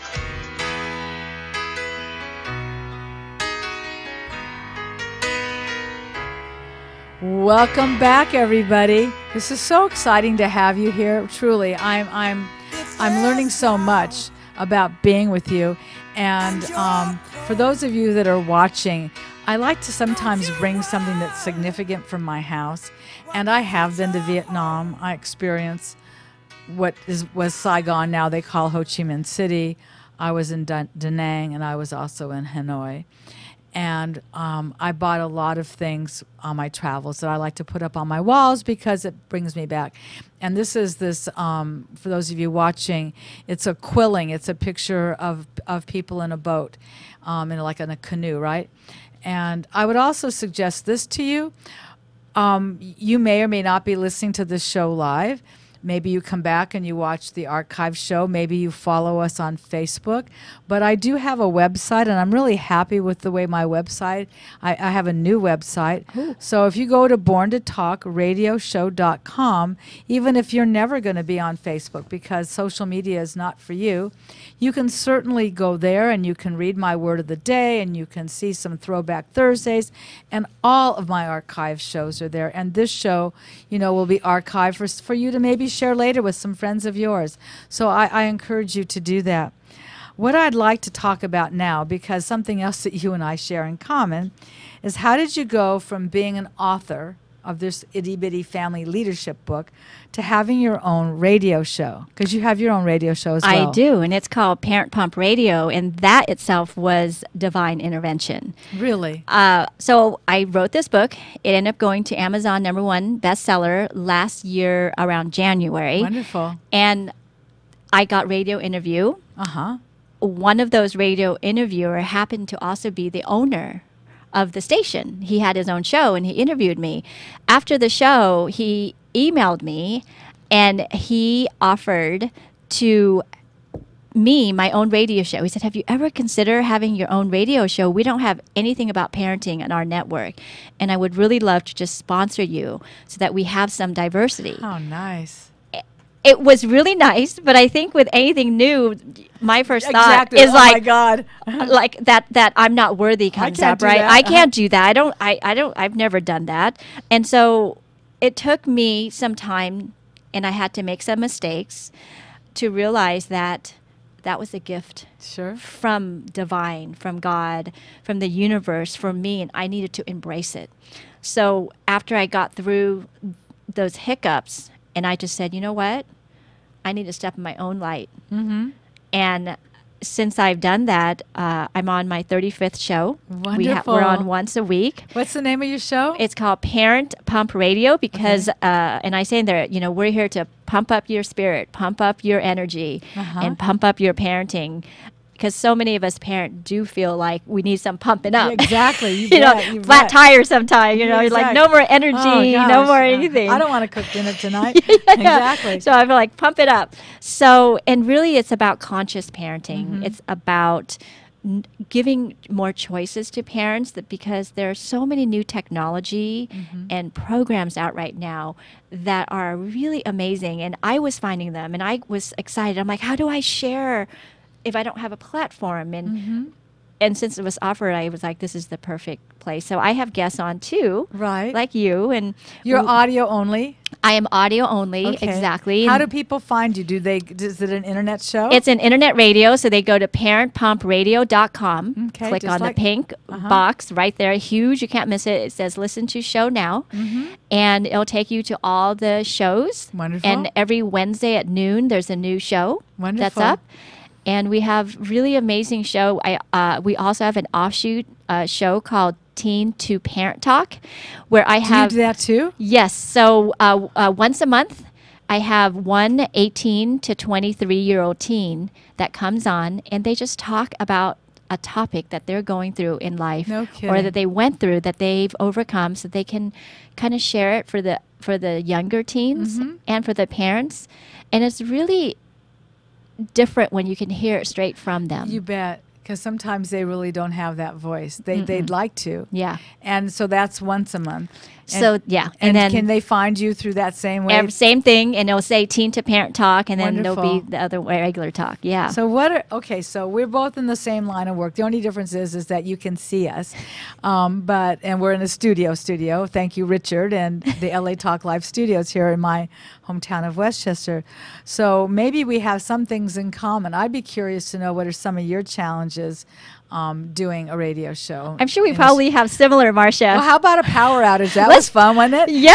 Welcome back, everybody. This is so exciting to have you here. Truly, I'm learning so much about being with you. And for those of you that are watching, I like to sometimes bring something that's significant from my house. And I have been to Vietnam. I experienced was Saigon. Now they call Ho Chi Minh City. I was in Da Nang, and I was also in Hanoi. And I bought a lot of things on my travels that I like to put up on my walls because it brings me back. And this is for those of you watching, it's a quilling. It's a picture of people in a boat, in a canoe, right? And I would also suggest this to you. You may or may not be listening to this show live. Maybe you come back and you watch the archive show. Maybe you follow us on Facebook. But I do have a website, and I'm really happy with the way my website, I have a new website. Ooh. So if you go to borntotalkradioshow.com, even if you're never going to be on Facebook because social media is not for you, you can certainly go there and you can read my word of the day, and you can see some Throwback Thursdays, and all of my archive shows are there. And this show, will be archived for you to maybe share later with some friends of yours. So I encourage you to do that. What I'd like to talk about now, because something else that you and I share in common, is how did you go from being an author of this itty bitty family leadership book to having your own radio show? Because you have your own radio show as well. I do, and it's called Parent Pump Radio, and that itself was divine intervention. Really? So I wrote this book. It ended up going to Amazon #1 bestseller last year around January. Wonderful. And I got radio interview. Uh-huh. One of those radio interviewer happened to also be the owner of the station. He had his own show, and he interviewed me. After the show, he emailed me, and he offered to me my own radio show. He said, have you ever considered having your own radio show? We don't have anything about parenting on our network, and I would really love to just sponsor you so that we have some diversity. Oh, nice. It was really nice, but I think with anything new, my first thought exactly. is my God. like that I'm not worthy comes up, right? I can't do that. I've never done that. And so it took me some time, and I had to make some mistakes to realize that that was a gift Sure. from divine, from God, from the universe, for me, and I needed to embrace it. So after I got through those hiccups, and I just said, you know what? I need to step in my own light. Mm-hmm. And since I've done that, I'm on my 35th show. Wonderful. We're on once a week. What's the name of your show? It's called Parent Pump Radio because, and I say in there, you know, we're here to pump up your spirit, pump up your energy, and pump up your parenting. Because so many of us parents do feel like we need some pumping up. Exactly. You know, flat tire sometimes, you know, you're like, no more energy, no more anything. I don't want to cook dinner tonight. Exactly. So I feel like, pump it up. So, and really it's about conscious parenting. It's about giving more choices to parents because there are so many new technology and programs out right now that are really amazing. And I was finding them and I was excited. I'm like, how do I share if I don't have a platform? And since it was offered, I was like, this is the perfect place. So I have guests on too, Right. like you. And You're audio only? I am audio only, Okay. exactly. How And do people find you? Is it an internet show? it's an internet radio, so they go to parentpumpradio.com, Okay, click just on like- the pink box right there, huge, you can't miss it. It says listen to show now, and it'll take you to all the shows. Wonderful. And every Wednesday at noon, there's a new show that's Wonderful. up. And we have really amazing show. We also have an offshoot show called Teen to Parent Talk, where I do have... you do that too? Yes. So once a month, I have one 18 to 23-year-old teen that comes on, and they just talk about a topic that they're going through in life, No or kidding. that they went through that they've overcome, so they can kind of share it for the younger teens and for the parents. And it's really different when you can hear it straight from them. You bet. Because sometimes they really don't have that voice. They'd like to. Yeah. And so that's once a month. And, So, yeah. And, And then- can they find you through that same way? Same thing, and it'll say Teen to Parent Talk, and then there'll Wonderful. be the other regular talk. Yeah. So so we're both in the same line of work. The only difference is that you can see us, and we're in a studio. Thank you, Richard, and the LA Talk Live studios here in my hometown of Westchester. So maybe we have some things in common. I'd be curious to know what are some of your challenges doing a radio show. I'm sure we in a probably have similar, Marcia. Well, how about a power outage? That was fun, wasn't it? Yeah.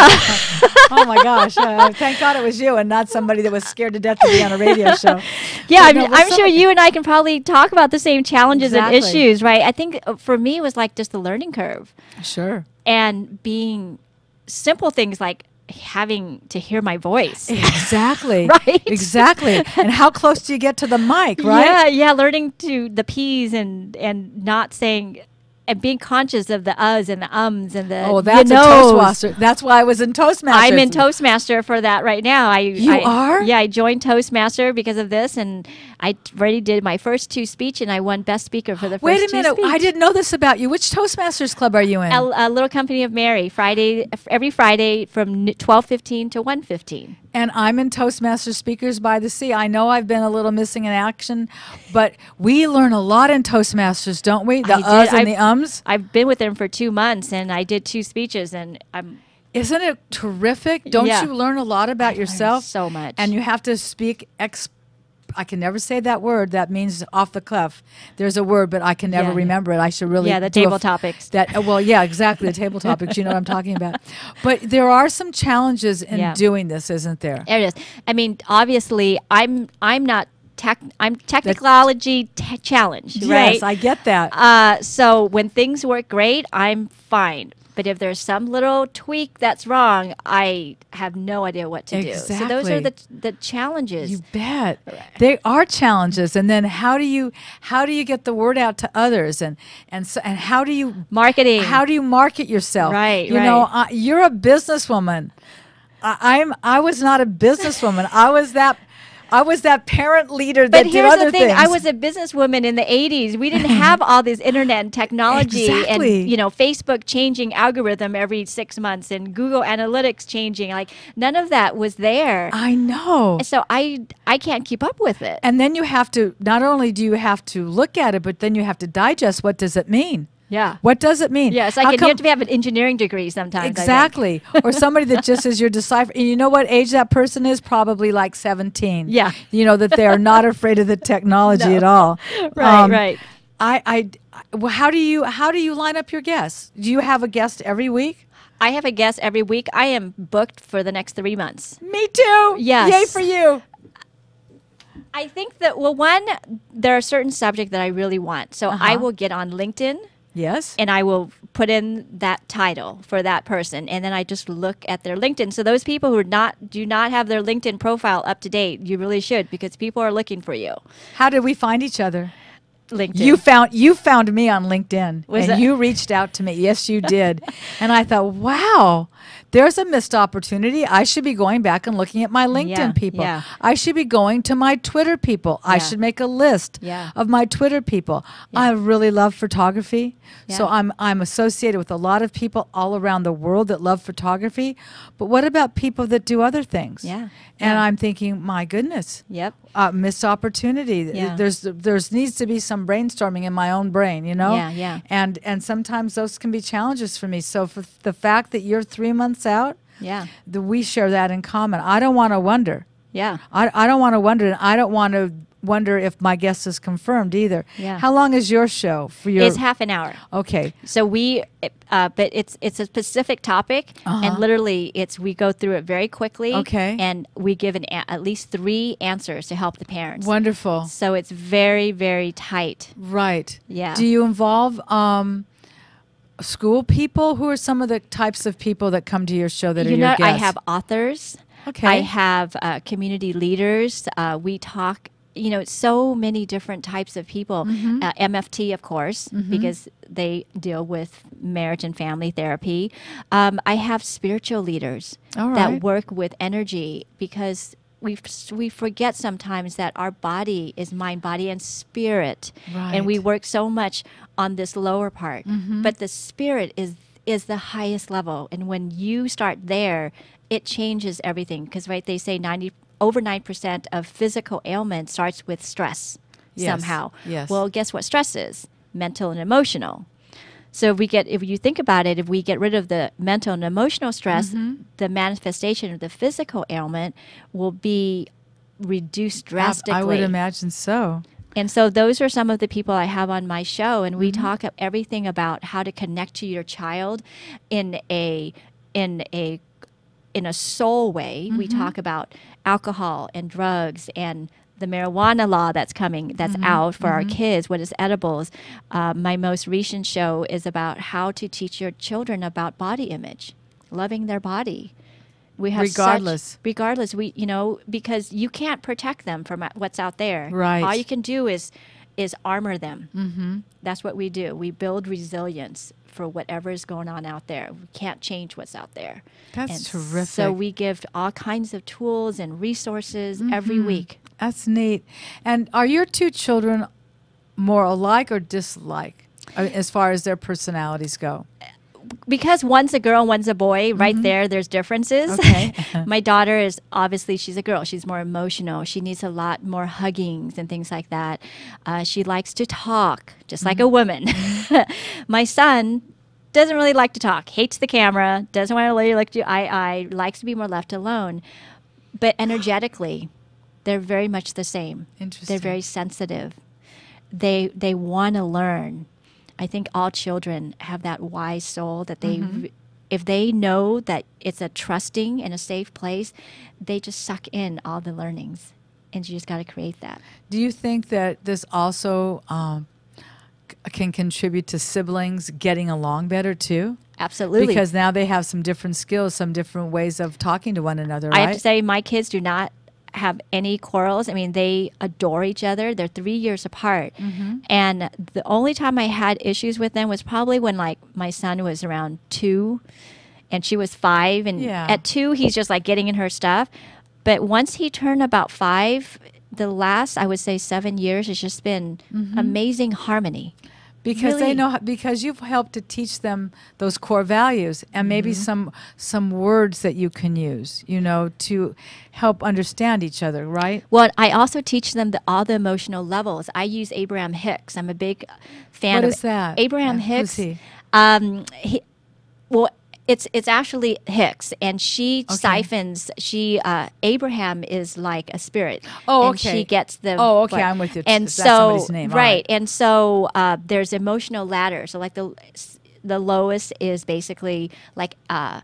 Oh my gosh! Thank God it was you and not somebody that was scared to death to be on a radio show. Yeah, But no, but I'm sure you and I can probably talk about the same challenges Exactly. and issues, right? I think for me, it was like just the learning curve Sure. and being simple things like having to hear my voice. Exactly. Right? Exactly. And how close do you get to the mic, right? Yeah, learning to the P's and not saying and being conscious of the uhs and the ums and the Oh, that's a no's. Toastmaster. That's why I was in Toastmasters. I'm in Toastmaster for that right now. You are? Yeah, I joined Toastmaster because of this, and I already did my first two speech, and I won Best Speaker for the first Wait a two minute. speech. I didn't know this about you. Which Toastmasters club are you in? A Little Company of Mary, every Friday from 12:15 to 1:15. And I'm in Toastmasters Speakers by the Sea. I know I've been a little missing in action, but we learn a lot in Toastmasters, don't we? The I did. uhs and the ums. I've been with them for 2 months, and I did 2 speeches, and I'm Isn't it terrific? Don't Yeah. you learn a lot about yourself? so much. And you have to speak I can never say that word. That means off the cuff. There's a word, but I can never Yeah. remember it. I should really the do a table f- topics. Well, yeah, exactly. The table topics. You know what I'm talking about. But there are some challenges in Yeah. doing this, isn't there? There it is. I mean, obviously, I'm not I'm technology challenged, right? Yes, I get that. So when things work great, I'm fine. But if there's some little tweak that's wrong, I have no idea what to do. So those are Exactly. the challenges. You bet. They are challenges. And then how do you get the word out to others and how do you Marketing. How do you market yourself? Right, You know, you're a businesswoman. I was not a businesswoman. I was that parent leader that But did here's other the thing: things. I was a businesswoman in the '80s. We didn't have all this internet and technology, Exactly. and Facebook changing algorithm every 6 months, and Google Analytics changing. Like none of that was there. I know. So I can't keep up with it. And then you have to, not only do you have to look at it, but then you have to digest what does it mean? Yeah. What does it mean? Yeah, it's How like you come- have to have an engineering degree sometimes. I think. Exactly. Or somebody that just is your decipher. And you know what age that person is? Probably like 17. Yeah. You know, that they are not afraid of the technology No. at all. Right, right. Well, how do you line up your guests? Do you have a guest every week? I have a guest every week. I am booked for the next 3 months. Me too. Yes. Yay for you. I think that, well, one, there are certain subjects that I really want. So I Uh-huh. will get on LinkedIn Yes. and I will put in that title for that person. And then I just look at their LinkedIn. So those people who do not have their LinkedIn profile up to date, you really should, because people are looking for you. How did we find each other? LinkedIn. You found me on LinkedIn, Was and that- you reached out to me. Yes, you did. And I thought, wow, there's a missed opportunity. I should be going back and looking at my LinkedIn Yeah, people. yeah. I should be going to my Twitter people. I Yeah. should make a list Yeah. of my Twitter people. I really love photography, so Yeah. I'm associated with a lot of people all around the world that love photography. But what about people that do other things? Yeah, And yeah. I'm thinking, my goodness. Yep. Missed opportunity. Yeah. There's needs to be some brainstorming in my own brain, you know. Yeah, yeah. And sometimes those can be challenges for me. So for the fact that you're 3 months out, Yeah. we share that in common. I don't want to wonder. Yeah. I don't want to wonder, and I don't want to wonder if my guest is confirmed either. Yeah. How long is your show for your? It's half an hour. Okay. So but it's a specific topic, and literally we go through it very quickly. Okay. And we give at least 3 answers to help the parents. Wonderful. So it's very, very tight. Right. Yeah. Do you involve school people? Who are some of the types of people that come to your show that are You your know, guests? I have authors. Okay. I have community leaders. We talk. You know, so many different types of people. Mm-hmm. MFT, of course, because they deal with marriage and family therapy. I have spiritual leaders All right. that work with energy, because we forget sometimes that our body is mind, body, and spirit, and we Right. work so much on this lower part. But the spirit is the highest level, and when you start there, it changes everything. Because they say over 9% of physical ailment starts with stress Yes, somehow. yes. Well, guess what stress is? Mental and emotional. So if you think about it, if we get rid of the mental and emotional stress, the manifestation of the physical ailment will be reduced drastically. I would imagine so. And so those are some of the people I have on my show, and we talk everything about how to connect to your child in a soul way. We talk about alcohol and drugs and the marijuana law that's out for our kids, what is edibles. My most recent show is about how to teach your children about body image, loving their body. We have Regardless. because you can't protect them from what's out there. Right. All you can do is armor them. Mm-hmm. That's what we do. We build resilience for whatever is going on out there. We can't change what's out there. That's And terrific. So we give all kinds of tools and resources every week. That's neat. And are your 2 children more alike or dislike as far as their personalities go? Because one's a girl and one's a boy, right there's differences. Okay. My daughter she's a girl. She's more emotional. She needs a lot more huggings and things like that. She likes to talk, just like a woman. My son doesn't really like to talk, hates the camera, doesn't want to really look to eye, likes to be more left alone. But energetically, they're very much the same. Interesting. They're very sensitive. They want to learn. I think all children have that wise soul that they, if they know that it's a trusting and a safe place, they just suck in all the learnings, and you just got to create that. Do you think that this also can contribute to siblings getting along better too? Absolutely. Because now they have some different skills, some different ways of talking to one another, I right? have to say, my kids do not have any quarrels. I mean, they adore each other. They're 3 years apart. And the only time I had issues with them was probably when my son was around 2 and she was 5. And Yeah. at 2, he's just getting in her stuff. But once he turned about 5, the last, I would say 7 years, has just been amazing harmony. Because they really- know, because you've helped to teach them those core values and maybe some words that you can use, to help understand each other, right? Well, I also teach them all the emotional levels. I use Abraham Hicks. I'm a big fan What of is that? Abraham Who's Hicks. he? Well, it's actually Hicks, and she Okay. siphons. Abraham is like a spirit. Oh, and okay. she gets the. Oh, okay, I'm with you. And That's so, somebody's name, all right. and so there's emotional ladder. So like the lowest is basically like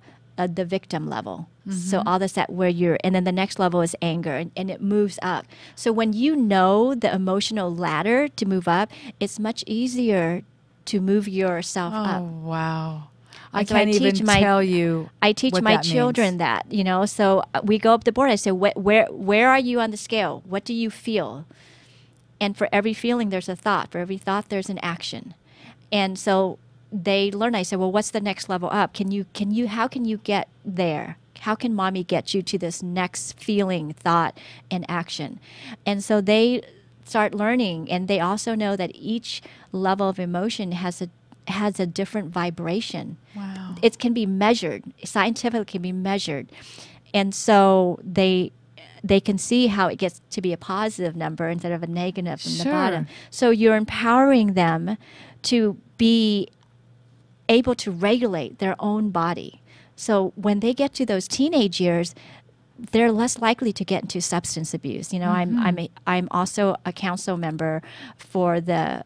the victim level. So all this that where you're, and then the next level is anger, and it moves up. So when you know the emotional ladder to move up, it's much easier to move yourself Oh, up. wow. I And so I can't even teach my- tell you. I teach what my that children means. that, so we go up the board. I say, where are you on the scale? What do you feel? And for every feeling, there's a thought. For every thought, there's an action. And so they learn. I say, well, what's the next level up? How can you get there? How can mommy get you to this next feeling, thought, and action? And so they start learning, and they also know that each level of emotion has a different vibration. Wow. It can be measured, scientifically can be measured. And so they can see how it gets to be a positive number instead of a negative from the Sure. bottom. So you're empowering them to be able to regulate their own body. So when they get to those teenage years, they're less likely to get into substance abuse. I'm also a council member for the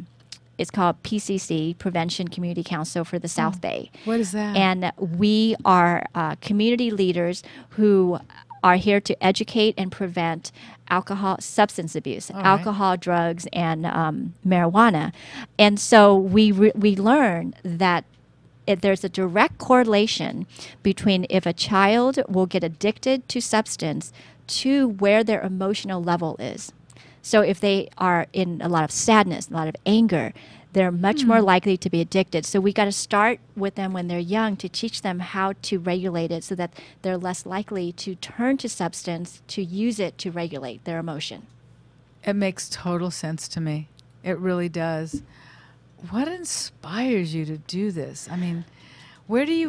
it's called PCC, Prevention Community Council for the South Bay. What is that? And we are community leaders who are here to educate and prevent substance abuse, All right. alcohol, drugs, and marijuana. And so we learn that there's a direct correlation between if a child will get addicted to substance to where their emotional level is. So if they are in a lot of sadness, a lot of anger, they're much more likely to be addicted. So we got to start with them when they're young to teach them how to regulate it so that they're less likely to turn to substance to use it to regulate their emotion. It makes total sense to me. It really does. What inspires you to do this? I mean, where do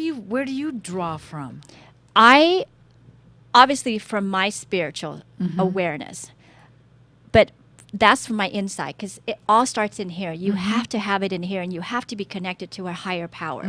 you draw from? I obviously from my spiritual awareness, but that's from my inside because it all starts in here. You have to have it in here, and you have to be connected to a higher power.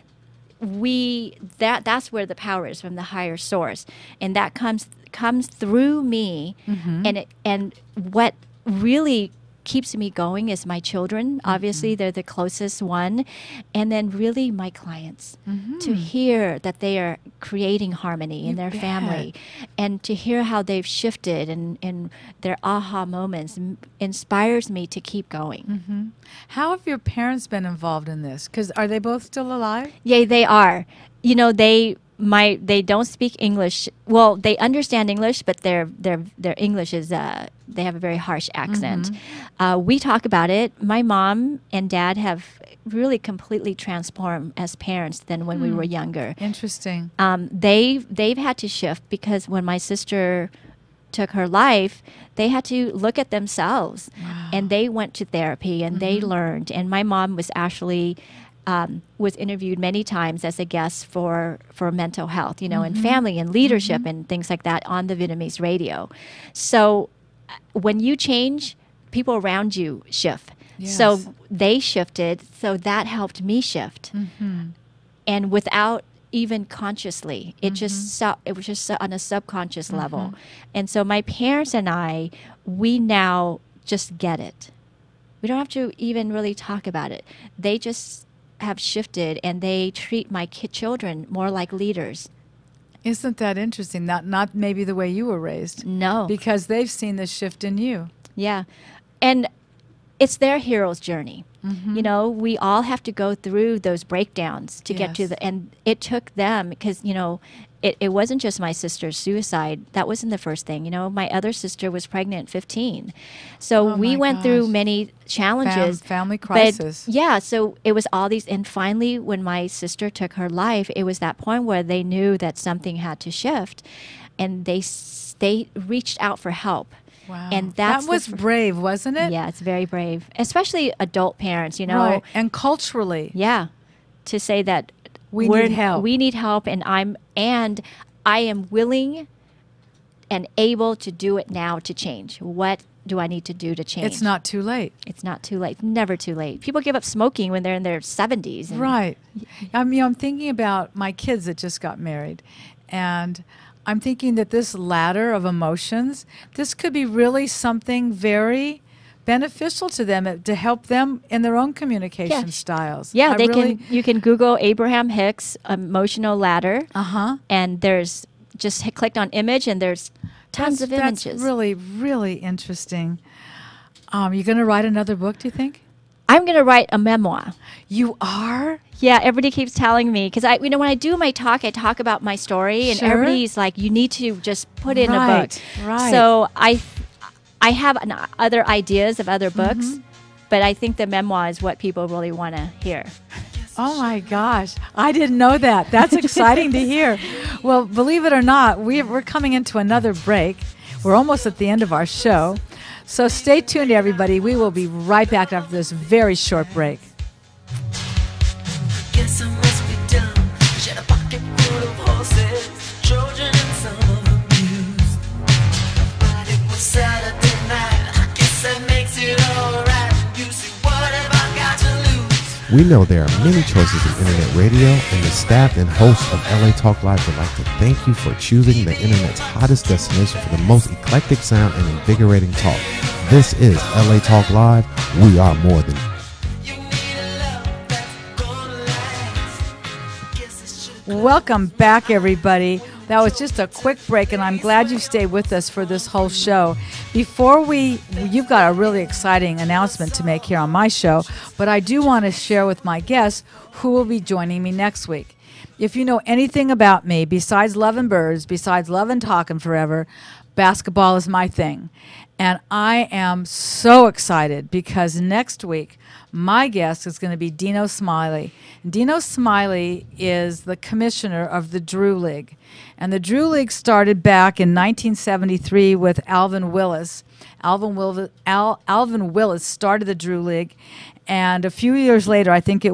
That's where the power is, from the higher source, and that comes through me. And what really keeps me going is my children. Obviously, they're the closest one, and then really my clients, to hear that they are creating harmony in their bet. family, and to hear how they've shifted and their aha moments inspires me to keep going. How have your parents been involved in this? Because are they both still alive? Yeah, they are. They don't speak English. Well, they understand English, but their English is they have a very harsh accent. We talk about it. My mom and dad have really completely transformed as parents than when we were younger. Interesting. They've had to shift because when my sister took her life, they had to look at themselves, and they went to therapy and they learned. And my mom was actually was interviewed many times as a guest for mental health, and family and leadership and things like that on the Vietnamese radio. So when you change, people around you shift. Yes. So they shifted, so that helped me shift. And without even consciously, it was just on a subconscious level. And so my parents and I, we now just get it. We don't have to even really talk about it. They just have shifted, and they treat my children more like leaders. Isn't that interesting? Not maybe the way you were raised. No. Because they've seen the shift in you. Yeah. And it's their hero's journey. We all have to go through those breakdowns to get to Yes. and it took them because, it wasn't just my sister's suicide. That wasn't the first thing. My other sister was pregnant at 15. So Oh, we my went through gosh. many challenges. Family but crisis. yeah, so it was all these. And finally, when my sister took her life, it was that point where they knew that something had to shift. And they they reached out for help. Wow. And that was brave, wasn't it? Yeah, it's very brave, especially adult parents, you know. Right. And culturally. Yeah. To say that We need help. We need help, and I am willing and able to do it now to change. What do I need to do to change? It's not too late. It's not too late. Never too late. People give up smoking when they're in their 70s. Right. I mean, I'm thinking about my kids that just got married, and I'm thinking that this ladder of emotions, this could be really something very beneficial to them to help them in their own communication styles. Yeah, you can Google Abraham Hicks emotional ladder. And there's just clicked on image and there's tons of images. That's really, really interesting. You're going to write another book, do you think? I'm going to write a memoir. You are? Yeah, everybody keeps telling me because when I do my talk, I talk about my story, and everybody's like, "You need to just put it in a book." Right. So I have other ideas of other books, but I think the memoir is what people really want to hear. Oh my gosh, I didn't know that. That's exciting to hear. Well, believe it or not, we're coming into another break. We're almost at the end of our show. So stay tuned, everybody. We will be right back after this very short break. Guess I must be dumb. She had a pocket full of horses, Trojan and some of them used. But it was Saturday night. I guess that makes it alright. You see, what have I got to lose? We know there are many choices in internet radio, and the staff and hosts of LA Talk Live would like to thank you for choosing the internet's hottest destination for the most eclectic sound and invigorating talk. This is LA Talk Live. We are more than Welcome back, everybody. That was just a quick break, and I'm glad you stayed with us for this whole show. You've got a really exciting announcement to make here on my show, but I do want to share with my guests who will be joining me next week. If you know anything about me, besides loving birds, besides loving talking forever, basketball is my thing. And I am so excited because next week, my guest is going to be Dino Smiley. Dino Smiley is the commissioner of the Drew League. And the Drew League started back in 1973 with Alvin Willis. Alvin Willis started the Drew League. And a few years later,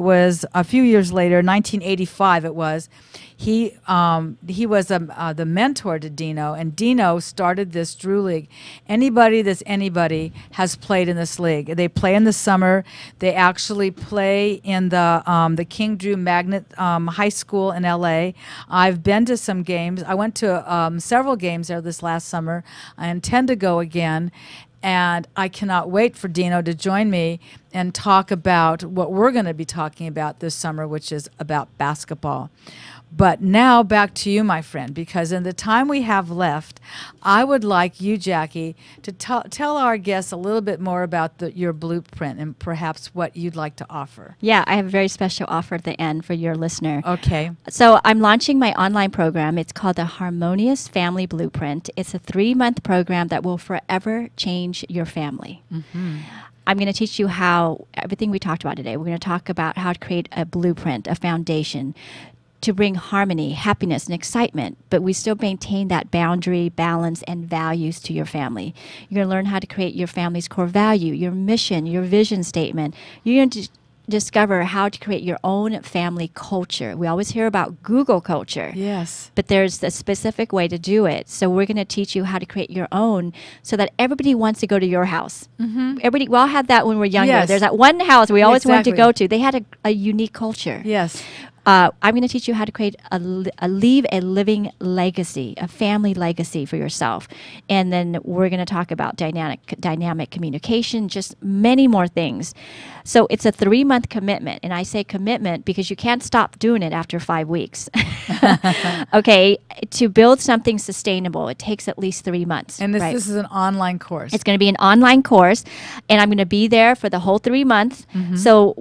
1985 it was, he was the mentor to Dino, and Dino started this Drew League. Anybody has played in this league. They play in the summer. They actually play in the King Drew Magnet High School in L.A. I've been to some games. I went to several games there this last summer. I intend to go again. And I cannot wait for Dino to join me and talk about what we're going to be talking about this summer, which is about basketball. But now back to you, my friend, because in the time we have left, I would like you, Jackie, to tell our guests a little bit more about your blueprint and perhaps what you'd like to offer. Yeah, I have a very special offer at the end for your listener. Okay. So I'm launching my online program. It's called the Harmonious Family Blueprint. It's a 3-month program that will forever change your family. Mm-hmm. I'm going to teach you how everything we talked about today. We're going to talk about how to create a blueprint, a foundation, to bring harmony, happiness, and excitement, but we still maintain that boundary, balance, and values to your family. You're going to learn how to create your family's core value, your mission, your vision statement. You're going to discover how to create your own family culture. We always hear about Google culture. Yes. But there's a specific way to do it. So we're going to teach you how to create your own so that everybody wants to go to your house. Mm-hmm. We all had that when we were younger. Yes. There's that one house we always wanted to Exactly. go to. They had a unique culture. Yes. I'm going to teach you how to create leave a living legacy, a family legacy for yourself. And then we're going to talk about dynamic communication, just many more things. So it's a 3-month commitment. And I say commitment because you can't stop doing it after 5 weeks. Okay. To build something sustainable, it takes at least 3 months. And this right? is an online course. It's going to be an online course, and I'm going to be there for the whole 3 months. Mm-hmm. So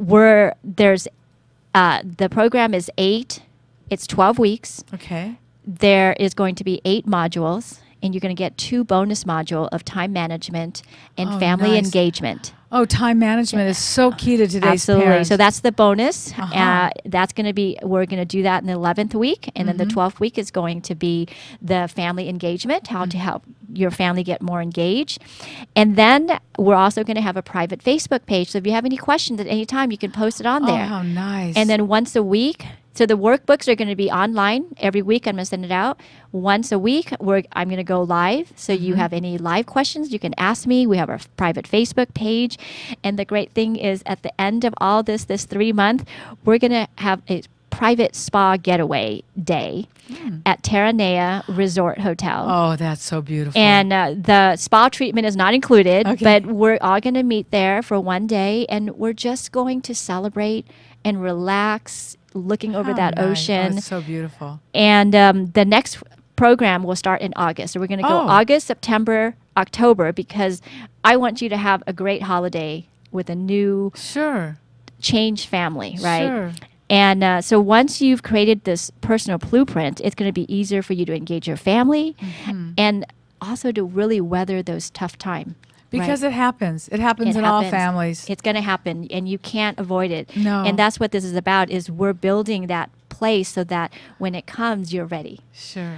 the program is it's 12 weeks. Okay. There is going to be 8 modules, and you're going to get 2 bonus modules of time management and family nice. engagement. Oh, time management is so key to today's Absolutely. parents. So that's the bonus. Uh-huh. That's going to be, we're going to do that in the 11th week. And then the 12th week is going to be the family engagement, how to help your family get more engaged. And then we're also going to have a private Facebook page. So if you have any questions at any time, you can post it on Oh, there. how nice. And then once a week, so the workbooks are going to be online every week. I'm going to send it out once a week. I'm going to go live. So you have any live questions, you can ask me. We have our private Facebook page. And the great thing is at the end of all this 3 month, we're going to have a private spa getaway day at Terranea Resort Hotel. Oh, that's so beautiful. And the spa treatment is not included, Okay. but we're all going to meet there for one day, and we're just going to celebrate and relax, looking over How that nice. Oh, ocean. it's so beautiful. And the next program will start in August. So we're going to go Oh. August, September, October, because I want you to have a great holiday with a new Sure. changed family, right? Sure. And so once you've created this personal blueprint, it's going to be easier for you to engage your family and also to really weather those tough times. Because it happens. It happens in all families. It's going to happen, and you can't avoid it. No. And that's what this is about, is we're building that place so that when it comes, you're ready. Sure.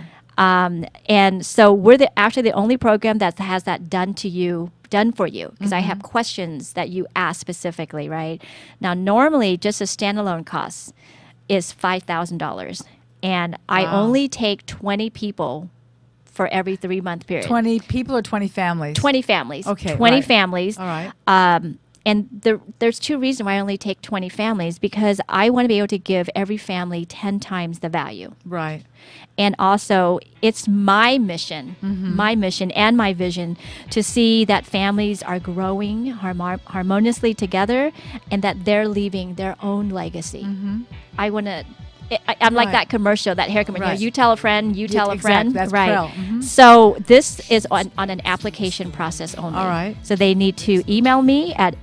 And so we're actually the only program that has that done for you, because I have questions that you ask specifically, right? Now, normally, just a standalone cost is $5,000, and I only take 20 people for every 3 month period. 20 people or 20 families? 20 families. Okay, 20 right. families. All right. And there's two reasons why I only take 20 families, because I want to be able to give every family 10 times the value. Right. And also, it's my mission and my vision to see that families are growing harmoniously together, and that they're leaving their own legacy. I want to. I'm like Right. that commercial, that hair commercial. Right. You tell a friend, you tell a exactly. friend. That's right. Krill. Mhm. So this is on an application process only. All right. So they need to email me at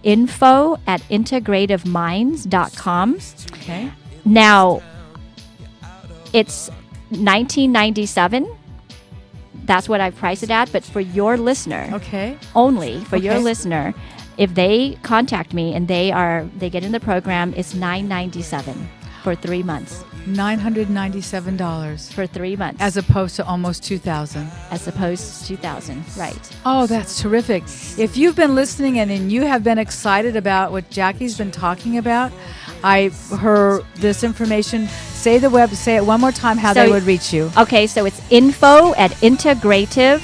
info@integrativeminds.com. Okay. Now, it's $19.97. That's what I price it at. But for your listener, Okay. only for your Okay. listener, if they contact me and they get in the program, it's $9.97 for 3 months. $997 For 3 months, as opposed to almost 2,000. as opposed to 2,000. Right. Oh, that's terrific. If you've been listening and you have been excited about what Jackie's been talking about, her this information, say it one more time how So- they would reach you. Okay, so it's info@integrative,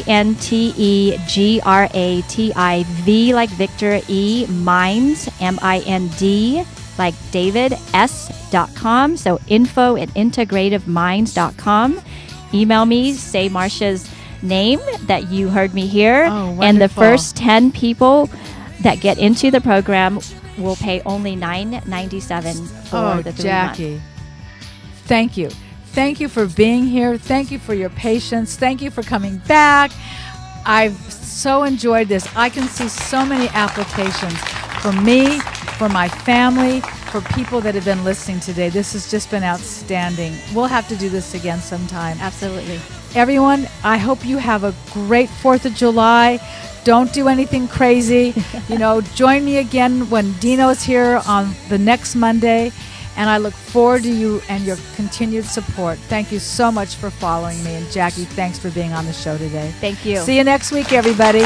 INTEGRATIV like Victor, minds, MIND like David, s.com. So info@integrativeminds.com. Email me, say Marsha's name that you heard me here. Oh, and the wonderful. first 10 people that get into the program will pay only $9.97 for the 3 months. Jackie, thank you. Thank you for being here. Thank you for your patience. Thank you for coming back. I've so enjoyed this. I can see so many applications for me, for my family, for people that have been listening today. This has just been outstanding. We'll have to do this again sometime. Absolutely. Everyone, I hope you have a great 4th of July. Don't do anything crazy. Join me again when Dino's here on the next Monday. And I look forward to you and your continued support. Thank you so much for following me. And Jackie, thanks for being on the show today. Thank you. See you next week, everybody.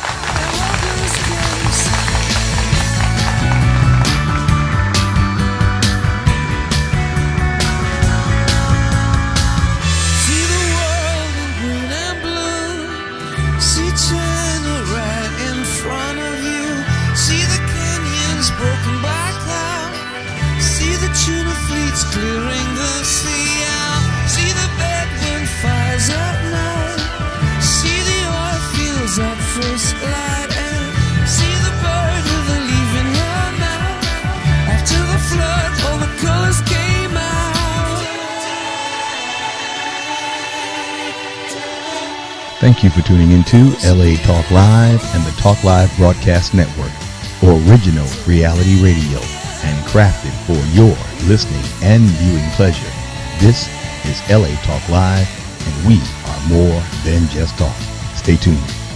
See the world in green and blue. See China right in front of you. See the canyons broken by cloud. See the tuna fleets clearing the sea out. See the Bedouin fires at night. See the oil fields at first light. And see the bird with a leaf in her mouth. After the flood, all the colors came out. Thank you for tuning into LA Talk Live and the Talk Live Broadcast Network, original reality radio, and crafted for your listening and viewing pleasure. This is LA Talk Live, and we are more than just talk. Stay tuned.